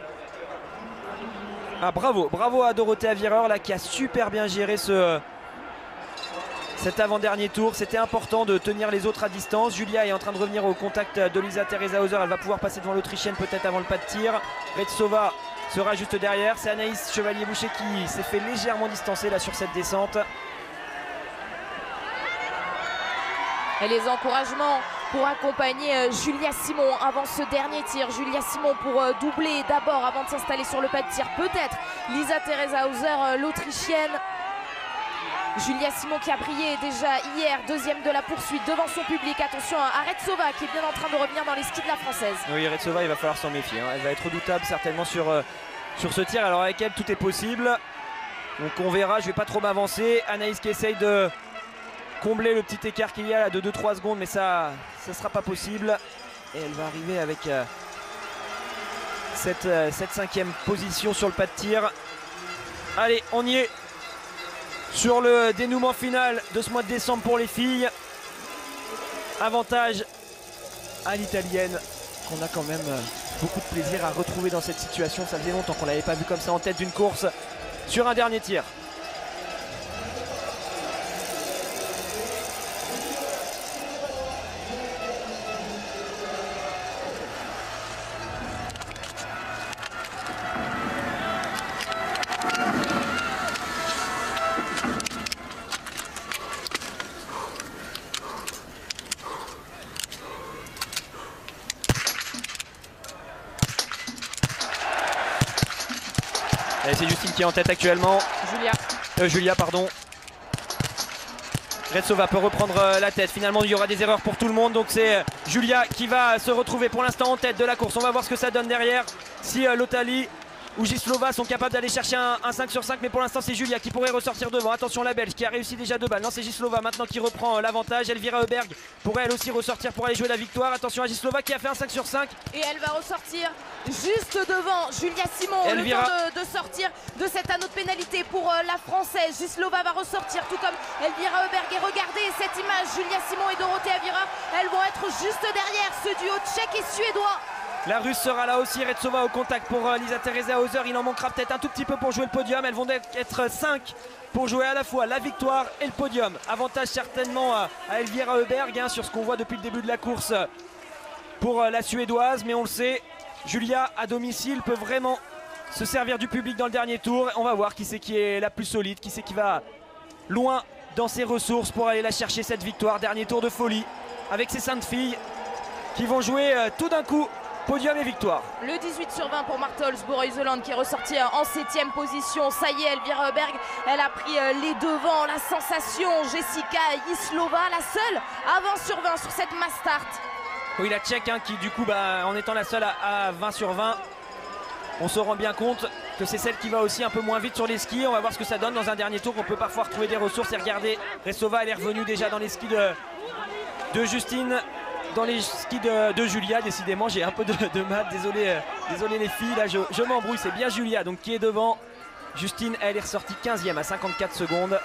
[SPEAKER 2] Ah, bravo, bravo à Dorothea Wierer là, qui a super bien géré ce cet avant-dernier tour. C'était important de tenir les autres à distance. Julia est en train de revenir au contact de Lisa Teresa Hauser. Elle va pouvoir passer devant l'Autrichienne peut-être avant le pas de tir. Retsova sera juste derrière. C'est Anaïs Chevalier-Boucher qui s'est fait légèrement distancer là sur cette descente.
[SPEAKER 1] Et les encouragements pour accompagner Julia Simon avant ce dernier tir. Julia Simon pour doubler d'abord avant de s'installer sur le pas de tir. Peut-être Lisa Teresa Hauser, l'Autrichienne. Julia Simon qui a brillé déjà hier, deuxième de la poursuite devant son public. Attention à Retsova qui est bien en train de revenir dans les skis de la Française.
[SPEAKER 2] Oui, Retsova, il va falloir s'en méfier, hein. Elle va être redoutable certainement sur, euh, sur ce tir. Alors avec elle, tout est possible. Donc on verra, je ne vais pas trop m'avancer. Anaïs qui essaye de combler le petit écart qu'il y a là de deux trois secondes, mais ça ne sera pas possible. Et elle va arriver avec euh, cette, euh, cette cinquième position sur le pas de tir. Allez, on y est. Sur le dénouement final de ce mois de décembre pour les filles. Avantage à l'italienne, qu'on a quand même beaucoup de plaisir à retrouver dans cette situation. Ça faisait longtemps qu'on ne l'avait pas vu comme ça en tête d'une course sur un dernier tir. C'est Justine qui est en tête actuellement.
[SPEAKER 1] Julia.
[SPEAKER 2] Euh, Julia, pardon. Retsova peut reprendre euh, la tête. Finalement, il y aura des erreurs pour tout le monde. Donc c'est euh, Julia qui va se retrouver pour l'instant en tête de la course. On va voir ce que ça donne derrière. Si euh, Lottely ou Gislova sont capables d'aller chercher un, un cinq sur cinq. Mais pour l'instant, c'est Julia qui pourrait ressortir devant. Attention, la Belge qui a réussi déjà deux balles. Non, c'est Gislova maintenant qui reprend euh, l'avantage. Elvira Heuberg pourrait elle aussi ressortir pour aller jouer la victoire. Attention à Gislova qui a fait un cinq sur cinq.
[SPEAKER 1] Et elle va ressortir juste devant Julia Simon.
[SPEAKER 2] Elvira.
[SPEAKER 1] Le temps de, de sortir de cet anneau de pénalité pour euh, la Française. Gislova va ressortir tout comme Elvira Heuberg. Et regardez cette image, Julia Simon et Dorothea Wierer, elles vont être juste derrière ce duo tchèque et suédois.
[SPEAKER 2] La Russe sera là aussi, Retsova au contact pour euh, Lisa Teresa Hauser. Il en manquera peut-être un tout petit peu pour jouer le podium. Elles vont être cinq pour jouer à la fois la victoire et le podium. Avantage certainement à, à Elvira Heuberg, hein, sur ce qu'on voit depuis le début de la course pour euh, la Suédoise. Mais on le sait, Julia à domicile peut vraiment se servir du public dans le dernier tour. On va voir qui c'est qui est la plus solide, qui c'est qui va loin dans ses ressources pour aller la chercher cette victoire. Dernier tour de folie avec ces cinq filles qui vont jouer euh, tout d'un coup podium et victoire.
[SPEAKER 1] Le dix-huit sur vingt pour Marthe Olsbourg-Heuseland qui est ressortie en septième position. Ça y est, Elvira Oberg, elle a pris les devants. La sensation, Jessica Jislova, la seule à vingt sur vingt sur cette mass start.
[SPEAKER 2] Oui, la Tchèque hein, qui du coup, bah, en étant la seule à, à vingt sur vingt, on se rend bien compte que c'est celle qui va aussi un peu moins vite sur les skis. On va voir ce que ça donne dans un dernier tour. On peut parfois retrouver des ressources. Et regardez, Ressova, elle est revenue déjà dans les skis de, de Justine. Dans les skis de, de Julia, décidément j'ai un peu de, de mal, désolé, euh, désolé les filles, là je, je m'embrouille, c'est bien Julia donc qui est devant. Justine, elle est ressortie quinzième à cinquante-quatre secondes.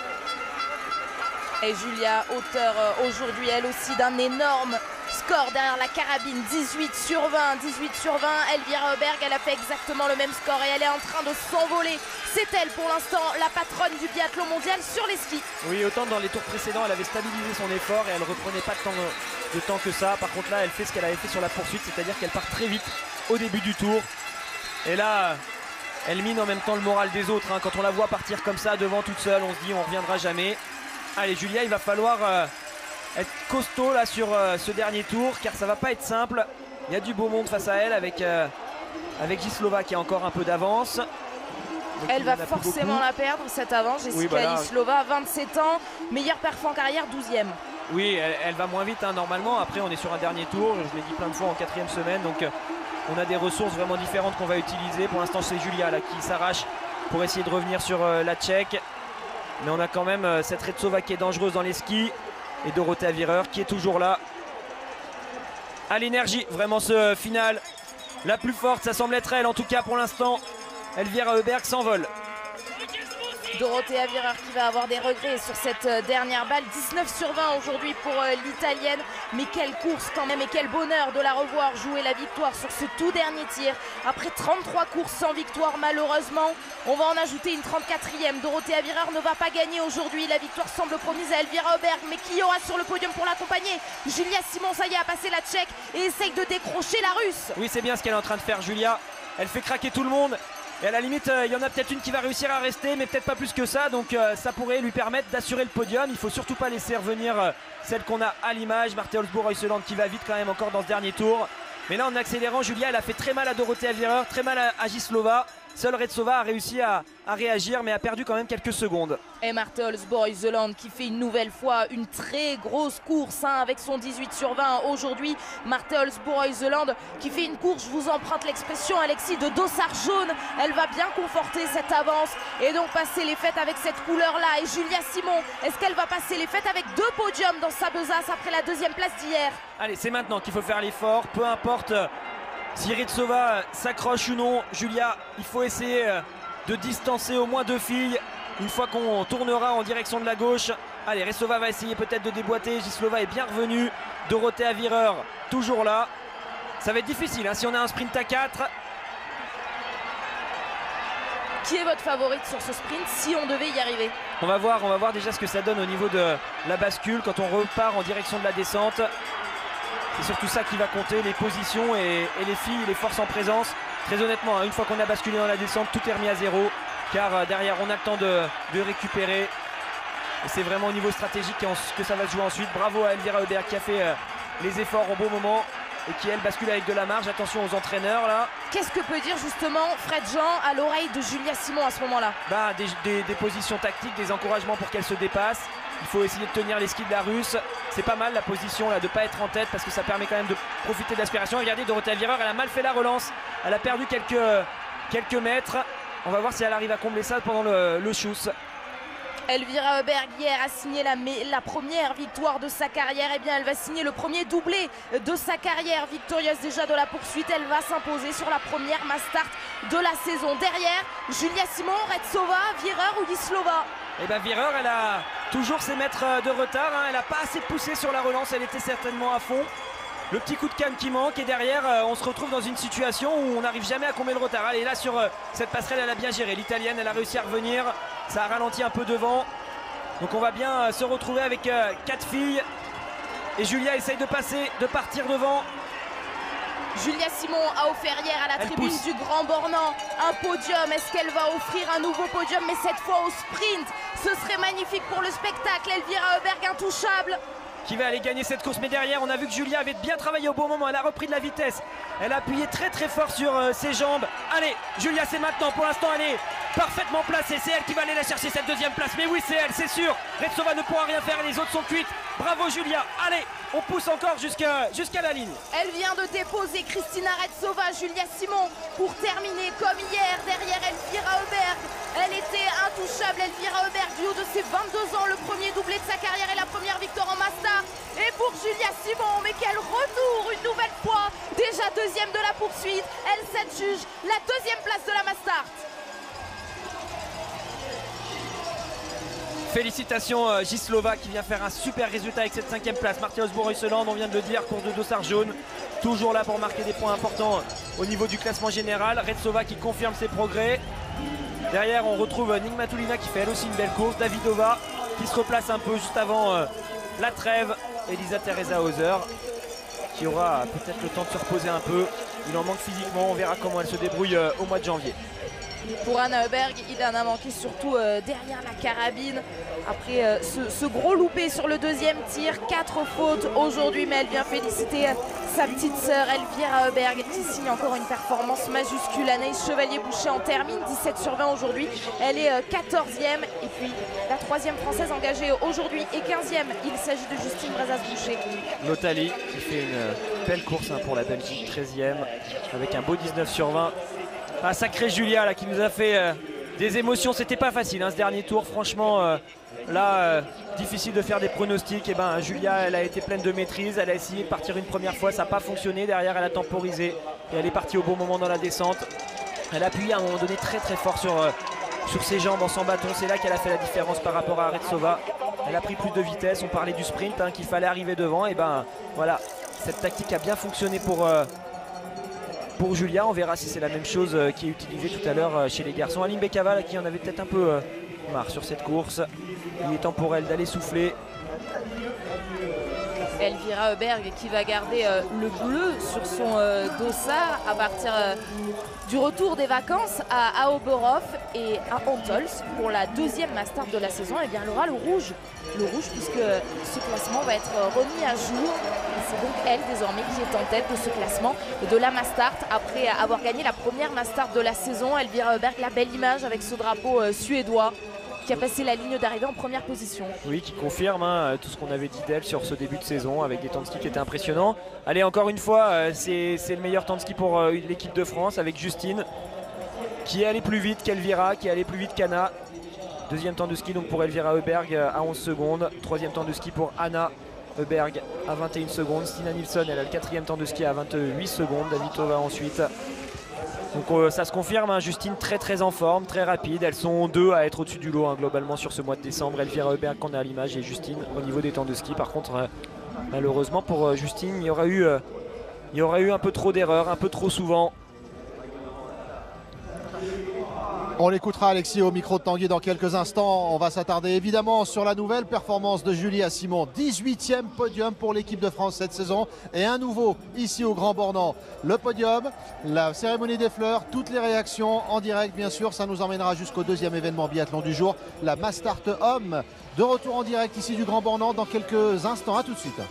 [SPEAKER 1] Et Julia, auteur euh, aujourd'hui elle aussi d'un énorme score derrière la carabine, dix-huit sur vingt, dix-huit sur vingt. Elvira Oberg, elle a fait exactement le même score et elle est en train de s'envoler. C'est elle pour l'instant la patronne du biathlon mondial sur les skis.
[SPEAKER 2] Oui, autant dans les tours précédents elle avait stabilisé son effort et elle reprenait pas de temps, de temps que ça. Par contre là elle fait ce qu'elle avait fait sur la poursuite, c'est-à-dire qu'elle part très vite au début du tour. Et là elle mine en même temps le moral des autres hein. Quand on la voit partir comme ça devant toute seule, on se dit on reviendra jamais. Allez Julia, il va falloir euh, être costaud là sur euh, ce dernier tour car ça va pas être simple. Il y a du beau monde face à elle avec, euh, avec Jislova qui a encore un peu d'avance.
[SPEAKER 1] Elle va forcément la perdre cette avance. Jessica oui, bah Jislova, vingt-sept ans, meilleure perf en carrière, douzième.
[SPEAKER 2] Oui, elle, elle va moins vite hein, normalement. Après on est sur un dernier tour, je l'ai dit plein de fois en quatrième semaine. Donc euh, on a des ressources vraiment différentes qu'on va utiliser. Pour l'instant c'est Julia là qui s'arrache pour essayer de revenir sur euh, la Tchèque. Mais on a quand même euh, cette Retsova qui est dangereuse dans les skis. Et Dorothea Virer qui est toujours là. À l'énergie, vraiment ce final. La plus forte, ça semble être elle en tout cas pour l'instant. Elvira Oberg s'envole.
[SPEAKER 1] Dorothea Virer qui va avoir des regrets sur cette dernière balle. dix-neuf sur vingt aujourd'hui pour euh, l'italienne. Mais quelle course quand même et quel bonheur de la revoir jouer la victoire sur ce tout dernier tir. Après trente-trois courses sans victoire malheureusement. On va en ajouter une trente-quatrième. Dorothea Virer ne va pas gagner aujourd'hui. La victoire semble promise à Elvira Oberg. Mais qui y aura sur le podium pour l'accompagner? Julia Simon, ça y est, a passé la Tchèque et essaye de décrocher la Russe.
[SPEAKER 2] Oui, c'est bien ce qu'elle est en train de faire Julia. Elle fait craquer tout le monde. Et à la limite, il euh, y en a peut-être une qui va réussir à rester, mais peut-être pas plus que ça. Donc euh, ça pourrait lui permettre d'assurer le podium. Il ne faut surtout pas laisser revenir euh, celle qu'on a à l'image, Marthe Olsbourg-Heuseland qui va vite quand même encore dans ce dernier tour. Mais là en accélérant, Julia elle a fait très mal à Dorothea Virer, très mal à, à Jislova. Seule Retsova a réussi à, à réagir mais a perdu quand même quelques secondes.
[SPEAKER 1] Et Marthe Olsbourg-Heuseland qui fait une nouvelle fois une très grosse course hein, avec son dix-huit sur vingt aujourd'hui. Marthe Olsbourg-Heuseland qui fait une course, je vous emprunte l'expression Alexis, de dossard jaune. Elle va bien conforter cette avance et donc passer les fêtes avec cette couleur là. Et Julia Simon, est-ce qu'elle va passer les fêtes avec deux podiums dans sa besace après la deuxième place d'hier?
[SPEAKER 2] Allez, c'est maintenant qu'il faut faire l'effort, peu importe si Retsova s'accroche ou non. Julia, il faut essayer de distancer au moins deux filles une fois qu'on tournera en direction de la gauche. Allez, Retsova va essayer peut-être de déboîter. Jislova est bien revenue. Dorothea Virer toujours là. Ça va être difficile hein, si on a un sprint à quatre.
[SPEAKER 1] Qui est votre favorite sur ce sprint si on devait y arriver?
[SPEAKER 2] On va voir, on va voir déjà ce que ça donne au niveau de la bascule quand on repart en direction de la descente. C'est surtout ça qui va compter, les positions et, et les filles, les forces en présence. Très honnêtement, une fois qu'on a basculé dans la descente, tout est remis à zéro. Car derrière, on a le temps de, de récupérer. Et c'est vraiment au niveau stratégique que ça va se jouer ensuite. Bravo à Elvira Oberg qui a fait euh, les efforts au bon moment. Et qui, elle, bascule avec de la marge. Attention aux entraîneurs, là.
[SPEAKER 1] Qu'est-ce que peut dire, justement, Fred Jean à l'oreille de Julia Simon à ce moment-là? Bah,
[SPEAKER 2] des, des, des positions tactiques, des encouragements pour qu'elle se dépasse. Il faut essayer de tenir les skis de la Russe. C'est pas mal la position là de ne pas être en tête parce que ça permet quand même de profiter de l'aspiration. Regardez, Dorothea Virer, elle a mal fait la relance. Elle a perdu quelques, quelques mètres. On va voir si elle arrive à combler ça pendant le, le schuss.
[SPEAKER 1] Elvira Oberg hier a signé la, la première victoire de sa carrière. Et bien elle va signer le premier doublé de sa carrière. Victorieuse déjà de la poursuite, elle va s'imposer sur la première mass start de la saison. Derrière, Julia Simon, Retsova, Virer ou Jislova?
[SPEAKER 2] Et bien Virer, elle a toujours ses mètres de retard. Hein. Elle n'a pas assez poussé sur la relance, elle était certainement à fond. Le petit coup de canne qui manque et derrière on se retrouve dans une situation où on n'arrive jamais à combler le retard. Allez, là sur cette passerelle elle a bien géré. L'italienne elle a réussi à revenir. Ça a ralenti un peu devant. Donc on va bien se retrouver avec quatre filles. Et Julia essaye de passer, de partir devant.
[SPEAKER 1] Julia Simon a offert hier à la elle tribune pousse. du Grand Bornand un podium. Est-ce qu'elle va offrir un nouveau podium, mais cette fois au sprint? Ce serait magnifique pour le spectacle. Elvira Oberg intouchable
[SPEAKER 2] qui va aller gagner cette course. Mais derrière, on a vu que Julia avait bien travaillé au bon moment. Elle a repris de la vitesse. Elle a appuyé très très fort sur euh, ses jambes. Allez, Julia, c'est maintenant. Pour l'instant, elle est parfaitement placée. C'est elle qui va aller la chercher cette deuxième place. Mais oui, c'est elle, c'est sûr. Retsova ne pourra rien faire et les autres sont cuites. Bravo Julia. Allez, on pousse encore jusqu'à jusqu'à la ligne.
[SPEAKER 1] Elle vient de déposer Kristina Retsova, Julia Simon pour terminer comme hier derrière Elvira Heuberg. Elle était intouchable, Elvira Heuberg, du haut de ses vingt-deux ans, le premier doublé de sa carrière et la première victoire en Master. Et pour Julia Simon, mais quel retour une nouvelle fois, déjà deuxième de la poursuite. Elle s'adjuge la deuxième place de la Master.
[SPEAKER 2] Félicitations euh, Gislova qui vient faire un super résultat avec cette cinquième place. Martia Osborg-Reuseland, on vient de le dire, course de dossard jaune. Toujours là pour marquer des points importants au niveau du classement général. Retsova qui confirme ses progrès. Derrière on retrouve Nigmatulina qui fait elle aussi une belle course. Davidova qui se replace un peu juste avant euh, la trêve. Elisa Teresa Hauser qui aura peut-être le temps de se reposer un peu. Il en manque physiquement, on verra comment elle se débrouille euh, au mois de janvier.
[SPEAKER 1] Pour Anna Heuberg, il en a manqué surtout euh, derrière la carabine. Après euh, ce, ce gros loupé sur le deuxième tir, quatre fautes aujourd'hui, mais elle vient féliciter euh, sa petite sœur Elvira Heuberg qui signe encore une performance majuscule. Anaïs Chevalier-Boucher en termine dix-sept sur vingt aujourd'hui. Elle est euh, quatorzième et puis la troisième française engagée aujourd'hui est quinzième. Il s'agit de Justine Brezas-Boucher.
[SPEAKER 2] Notali qui fait une belle course hein, pour la Belgique, treizième avec un beau dix-neuf sur vingt. Un sacré Julia là, qui nous a fait euh, des émotions. C'était pas facile hein, ce dernier tour. Franchement, euh, là, euh, difficile de faire des pronostics. Et ben, Julia, elle a été pleine de maîtrise. Elle a essayé de partir une première fois. Ça n'a pas fonctionné. Derrière, elle a temporisé. Et elle est partie au bon moment dans la descente. Elle a appuyé à un moment donné très très fort sur, euh, sur ses jambes en sans bâton. C'est là qu'elle a fait la différence par rapport à Retsova. Elle a pris plus de vitesse. On parlait du sprint, hein, qu'il fallait arriver devant. Et ben voilà, cette tactique a bien fonctionné pour... Euh, Pour Julia, on verra si c'est la même chose euh, qui est utilisée tout à l'heure euh, chez les garçons. Aline Bekava qui en avait peut-être un peu euh, marre sur cette course. Il est temps pour elle d'aller souffler.
[SPEAKER 1] Elvira Heuberg qui va garder euh, le bleu sur son euh, dossard à partir euh, du retour des vacances à, à Oberhof et à Antols pour la deuxième Master de la saison. Et bien elle aura le rouge, le rouge puisque ce classement va être remis à jour. Et c'est donc elle désormais qui est en tête de ce classement de la Mastart après avoir gagné la première Mastart de la saison. Elvira Heuberg, la belle image avec ce drapeau euh, suédois qui a passé la ligne d'arrivée en première position.
[SPEAKER 2] Oui, qui confirme hein, tout ce qu'on avait dit d'elle sur ce début de saison avec des temps de ski qui étaient impressionnants. Allez, encore une fois, euh, c'est le meilleur temps de ski pour euh, l'équipe de France avec Justine qui est allée plus vite qu'Elvira, qui est allée plus vite qu'Anna. Deuxième temps de ski donc pour Elvira Heuberg à onze secondes. Troisième temps de ski pour Anna Heuberg à vingt et une secondes. Stina Nilsson, elle a le quatrième temps de ski à vingt-huit secondes. Davidova ensuite. Donc euh, ça se confirme, hein, Justine très très en forme, très rapide. Elles sont deux à être au-dessus du lot hein, globalement sur ce mois de décembre. Elvira Heuberg qu'on a à l'image et Justine au niveau des temps de ski. Par contre, euh, malheureusement pour euh, Justine, il y aura eu, euh, il y aura eu un peu trop d'erreurs, un peu trop souvent.
[SPEAKER 3] On l'écoutera Alexis au micro de Tanguy dans quelques instants. On va s'attarder évidemment sur la nouvelle performance de Julia Simon. dix-huitième podium pour l'équipe de France cette saison et un nouveau ici au Grand Bornand. Le podium, la cérémonie des fleurs, toutes les réactions en direct bien sûr. Ça nous emmènera jusqu'au deuxième événement biathlon du jour, la Mastart Homme. De retour en direct ici du Grand Bornand dans quelques instants. À tout de suite.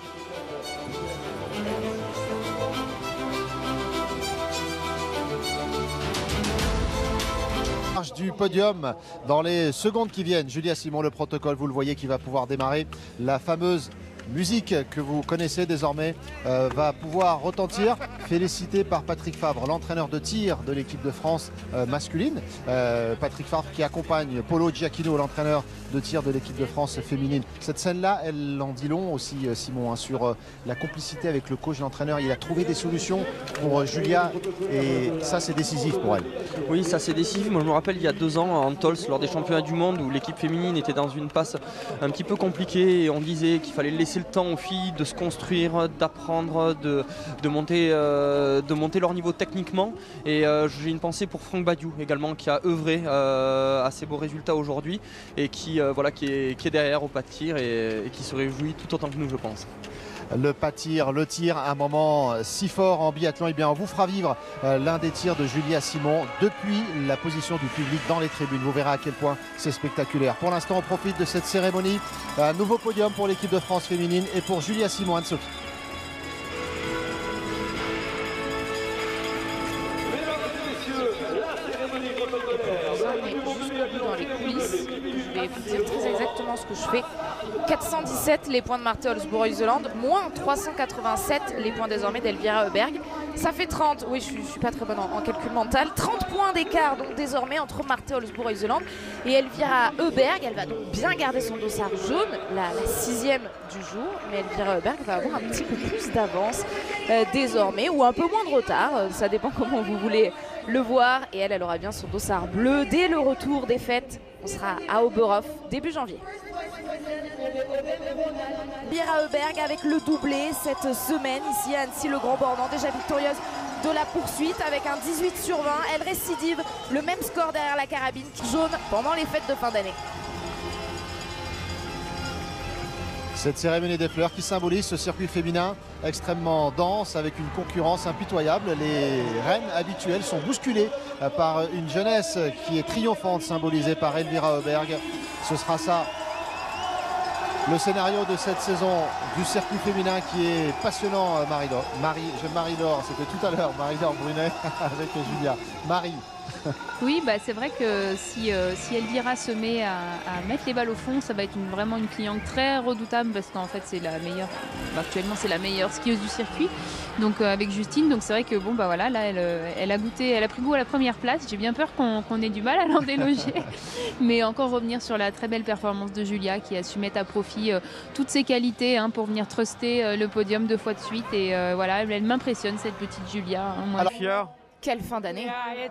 [SPEAKER 3] Du podium dans les secondes qui viennent. Julia Simon, le protocole, vous le voyez, qui va pouvoir démarrer. La fameuse musique que vous connaissez désormais euh, va pouvoir retentir. Félicité par Patrick Favre, l'entraîneur de tir de l'équipe de France euh, masculine. Euh, Patrick Favre qui accompagne Polo Giacchino, l'entraîneur de tir de l'équipe de France féminine. Cette scène-là, elle en dit long aussi, Simon, hein, sur euh, la complicité avec le coach, l'entraîneur. Il a trouvé des solutions pour euh, Julia et ça, c'est décisif pour elle.
[SPEAKER 4] Oui, ça c'est décisif. Moi, je me rappelle il y a deux ans à Antols, lors des championnats du monde, où l'équipe féminine était dans une passe un petit peu compliquée et on disait qu'il fallait laisser le temps aux filles de se construire, d'apprendre, de, de, monter, euh, de monter leur niveau techniquement. Et euh, j'ai une pensée pour Franck Badiou également, qui a œuvré euh, à ces beaux résultats aujourd'hui et qui, euh, voilà, qui, est, qui est derrière au pas de tir et, et qui se réjouit tout autant que nous, je pense.
[SPEAKER 3] le pâtir, le tir, un moment si fort en biathlon. Et bien on vous fera vivre euh, l'un des tirs de Julia Simon depuis la position du public dans les tribunes. Vous verrez à quel point c'est spectaculaire. Pour l'instant, on profite de cette cérémonie. Un nouveau podium pour l'équipe de France féminine et pour Julia Simon. Anne-Sophie.
[SPEAKER 1] Dans les coulisses, je vais vous dire très exactement ce que je fais. quatre cent dix-sept les points de Marthe Olsbourg-Iseland, moins trois cent quatre-vingt-sept les points désormais d'Elvira Heuberg. Ça fait trente, oui je ne suis pas très bonne en, en calcul mental, trente points d'écart donc désormais entre Marthe Olsbourg-Iseland et Elvira Heuberg. Elle va donc bien garder son dossard jaune, la, la sixième du jour, mais Elvira Heuberg va avoir un petit peu plus d'avance euh, désormais ou un peu moins de retard, euh, ça dépend comment vous voulez le voir, et elle, elle aura bien son dossard bleu dès le retour des fêtes. On sera à Oberhof début janvier. Elvira Heuberg avec le doublé cette semaine ici à Annecy, le Grand Bornand, déjà victorieuse de la poursuite avec un dix-huit sur vingt. Elle récidive le même score derrière la carabine jaune pendant les fêtes de fin d'année.
[SPEAKER 3] Cette cérémonie des fleurs qui symbolise ce circuit féminin extrêmement dense avec une concurrence impitoyable. Les reines habituelles sont bousculées par une jeunesse qui est triomphante, symbolisée par Elvira Heuberg. Ce sera ça le scénario de cette saison du circuit féminin qui est passionnant. Marie-Laure, Marie, je Marie-Laure, c'était tout à l'heure, Marie-Laure Brunet avec Julia. Marie.
[SPEAKER 5] Oui, bah, c'est vrai que si, euh, si Elvira se met à, à mettre les balles au fond, ça va être une, vraiment une cliente très redoutable parce qu'en fait c'est la meilleure, bah, actuellement c'est la meilleure skieuse du circuit. Donc euh, avec Justine, donc c'est vrai que bon bah voilà, là elle, elle a goûté, elle a pris goût à la première place. J'ai bien peur qu'on qu'on ait du mal à l'en déloger, mais encore revenir sur la très belle performance de Julia qui a su mettre à profit euh, toutes ses qualités hein, pour venir truster euh, le podium deux fois de suite et euh, voilà, elle, elle m'impressionne cette petite Julia. Hein, moi.
[SPEAKER 3] Alors,
[SPEAKER 1] quelle fin d'année!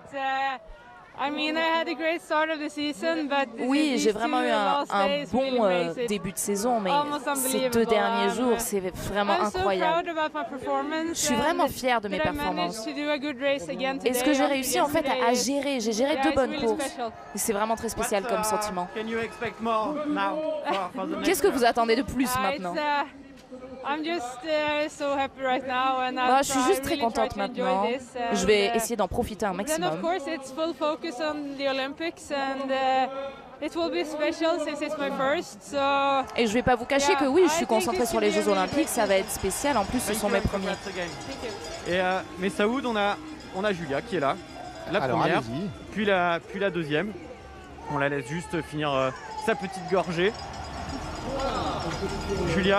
[SPEAKER 6] Oui,
[SPEAKER 1] j'ai vraiment eu un, un bon euh, début de saison, mais ces deux derniers jours, c'est vraiment incroyable. Je suis vraiment fière de mes performances. Et ce que j'ai réussi en fait à, à gérer, j'ai géré deux bonnes courses. Et c'est vraiment très spécial comme sentiment. Qu'est-ce que vous attendez de plus maintenant?
[SPEAKER 6] I'm just uh, so happy right now and
[SPEAKER 1] bah, je suis juste
[SPEAKER 6] I
[SPEAKER 1] très
[SPEAKER 6] really
[SPEAKER 1] contente maintenant. Je vais essayer d'en profiter un maximum.
[SPEAKER 6] Then of course it's full focus on the Olympics and uh, it will be special since it's my first. So
[SPEAKER 1] et je vais pas vous cacher
[SPEAKER 6] yeah,
[SPEAKER 1] que oui, je suis
[SPEAKER 6] I
[SPEAKER 1] concentrée sur les Jeux Olympiques, ça va être spécial. En plus, ce sont mes premiers.
[SPEAKER 4] Et euh, mais Saoud, on a on a Julia qui est là, la
[SPEAKER 3] Alors,
[SPEAKER 4] première, puis la puis la deuxième. On la laisse juste finir euh, sa petite gorgée. Julia.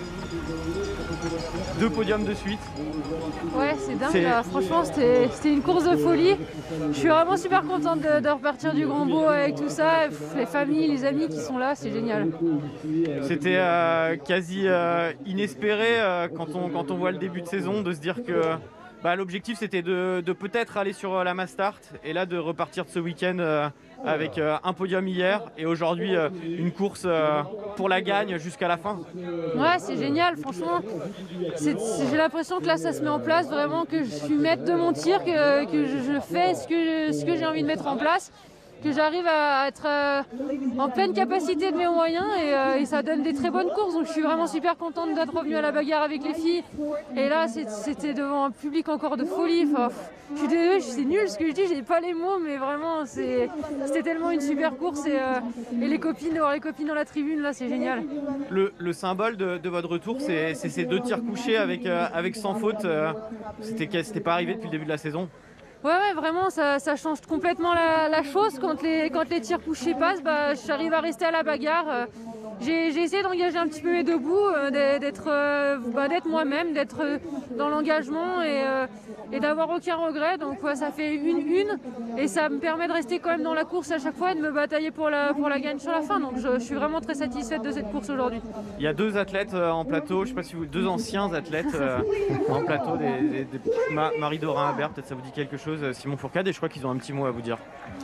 [SPEAKER 4] Deux podiums de suite.
[SPEAKER 7] Ouais, c'est dingue là. Franchement, c'était une course de folie. Je suis vraiment super contente de, de repartir du Grand Beau avec tout ça. Les familles, les amis qui sont là, c'est génial.
[SPEAKER 4] C'était euh, quasi euh, inespéré euh, quand, on, quand on voit le début de saison de se dire que bah, l'objectif c'était de, de peut-être aller sur la Mastart et là de repartir de ce week-end euh, avec euh, un podium hier et aujourd'hui euh, une course euh, pour la gagne jusqu'à la fin.
[SPEAKER 7] Ouais, c'est génial, franchement. J'ai l'impression que là ça se met en place, vraiment que je suis maître de mon tir, que, que je, je fais ce que, ce que j'ai envie de mettre en place, que j'arrive à être euh, en pleine capacité de mes moyens et, euh, et ça donne des très bonnes courses. Donc je suis vraiment super contente d'être revenue à la bagarre avec les filles. Et là c'était devant un public encore de folie. Enfin, je suis désolée, c'est nul ce que je dis, j'ai pas les mots, mais vraiment c'était tellement une super course et, euh, et les copines, d'avoir les copines dans la tribune là, c'est génial.
[SPEAKER 4] Le, le symbole de, de votre retour, c'est ces deux tirs couchés avec, euh, avec sans faute. Euh, c'était pas arrivé depuis le début de la saison.
[SPEAKER 7] Ouais, ouais, vraiment, ça, ça change complètement la, la chose. Quand les, quand les tirs couchés passent, bah, j'arrive à rester à la bagarre. J'ai essayé d'engager un petit peu mes deux bouts, euh, d'être euh, bah, moi-même, d'être euh, dans l'engagement et, euh, et d'avoir aucun regret. Donc ouais, ça fait une une et ça me permet de rester quand même dans la course à chaque fois et de me batailler pour la, pour la gagne sur la fin. Donc je, je suis vraiment très satisfaite de cette course aujourd'hui.
[SPEAKER 4] Il y a deux athlètes euh, en plateau, je sais pas si vous, deux anciens athlètes euh, en plateau, des, des, des, Ma, Marie Dorin Habert, peut-être ça vous dit quelque chose, Simon Fourcade, et je crois qu'ils ont un petit mot à vous dire.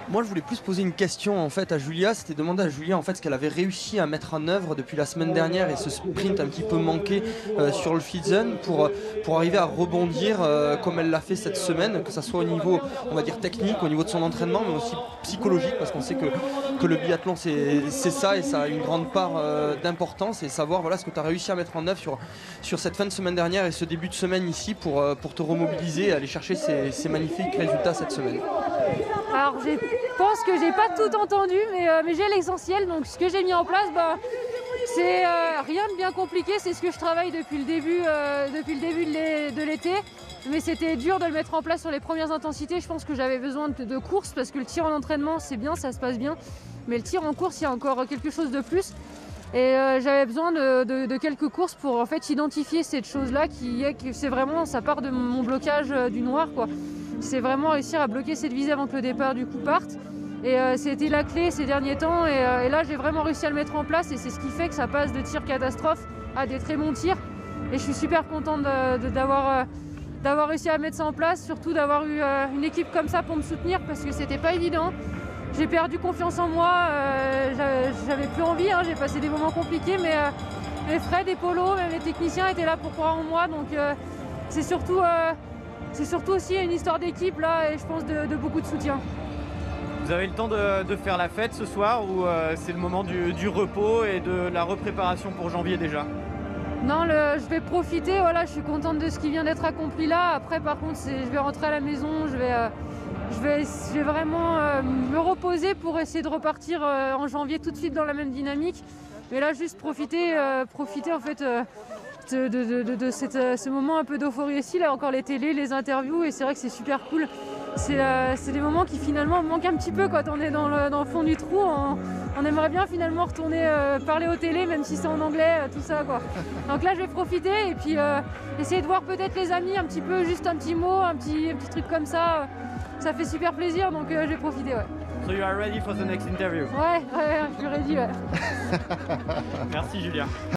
[SPEAKER 4] Moi, je voulais plus poser une question en fait à Julia. C'était demander à Julia en fait ce qu'elle avait réussi à mettre en œuvre depuis la semaine dernière et ce sprint un petit peu manqué euh, sur le Fitzen pour, pour arriver à rebondir euh, comme elle l'a fait cette semaine, que ce soit au niveau, on va dire, technique, au niveau de son entraînement, mais aussi psychologique, parce qu'on sait que, que le biathlon c'est ça et ça a une grande part euh, d'importance, et savoir voilà, ce que tu as réussi à mettre en œuvre sur, sur cette fin de semaine dernière et ce début de semaine ici pour, euh, pour te remobiliser et aller chercher ces, ces magnifiques résultats cette semaine.
[SPEAKER 7] Alors je pense que j'ai pas tout entendu, mais, euh, mais j'ai l'essentiel. Donc ce que j'ai mis en place, bah, c'est euh, rien de bien compliqué. C'est ce que je travaille depuis le début, euh, depuis le début de l'été. Mais c'était dur de le mettre en place sur les premières intensités. Je pense que j'avais besoin de, de course parce que le tir en entraînement c'est bien, ça se passe bien. Mais le tir en course, il y a encore quelque chose de plus. Et euh, j'avais besoin de, de, de quelques courses pour en fait identifier cette chose-là qui est que c'est vraiment, ça part de mon blocage euh, du noir, quoi. C'est vraiment réussir à bloquer cette visée avant que le départ du coup parte. Et euh, c'était la clé ces derniers temps. Et, euh, et là, j'ai vraiment réussi à le mettre en place. Et c'est ce qui fait que ça passe de tirs catastrophes à des très bons tirs. Et je suis super contente d'avoir euh, d'avoir réussi à mettre ça en place. Surtout d'avoir eu euh, une équipe comme ça pour me soutenir parce que c'était pas évident. J'ai perdu confiance en moi. Euh, J'avais plus envie. Hein, j'ai passé des moments compliqués. Mais, euh, mais Fred et Polo, même les techniciens étaient là pour croire en moi. Donc euh, c'est surtout... Euh, C'est surtout aussi une histoire d'équipe là et je pense de, de beaucoup de soutien.
[SPEAKER 8] Vous avez le temps de, de faire la fête ce soir ou euh, c'est le moment du, du repos et de la repréparation pour janvier déjà?
[SPEAKER 7] Non, le, je vais profiter, voilà, je suis contente de ce qui vient d'être accompli là. Après par contre, je vais rentrer à la maison, je vais, euh, je vais, je vais vraiment euh, me reposer pour essayer de repartir euh, en janvier tout de suite dans la même dynamique. Mais là juste profiter, euh, profiter en fait euh, de, de, de, de cette, ce moment un peu d'euphorie ici, là encore les télés, les interviews, et c'est vrai que c'est super cool. C'est euh, des moments qui finalement manquent un petit peu quand on est dans le, dans le fond du trou. On, on aimerait bien finalement retourner euh, parler aux télés, même si c'est en anglais, euh, tout ça quoi. Donc là je vais profiter et puis euh, essayer de voir peut-être les amis un petit peu, juste un petit mot, un petit, un petit truc comme ça. Ça fait super plaisir, donc euh, je vais profiter, ouais.
[SPEAKER 8] So you are ready for the next interview?
[SPEAKER 7] Ouais, ouais, je suis ready, ouais.
[SPEAKER 8] Merci Julia.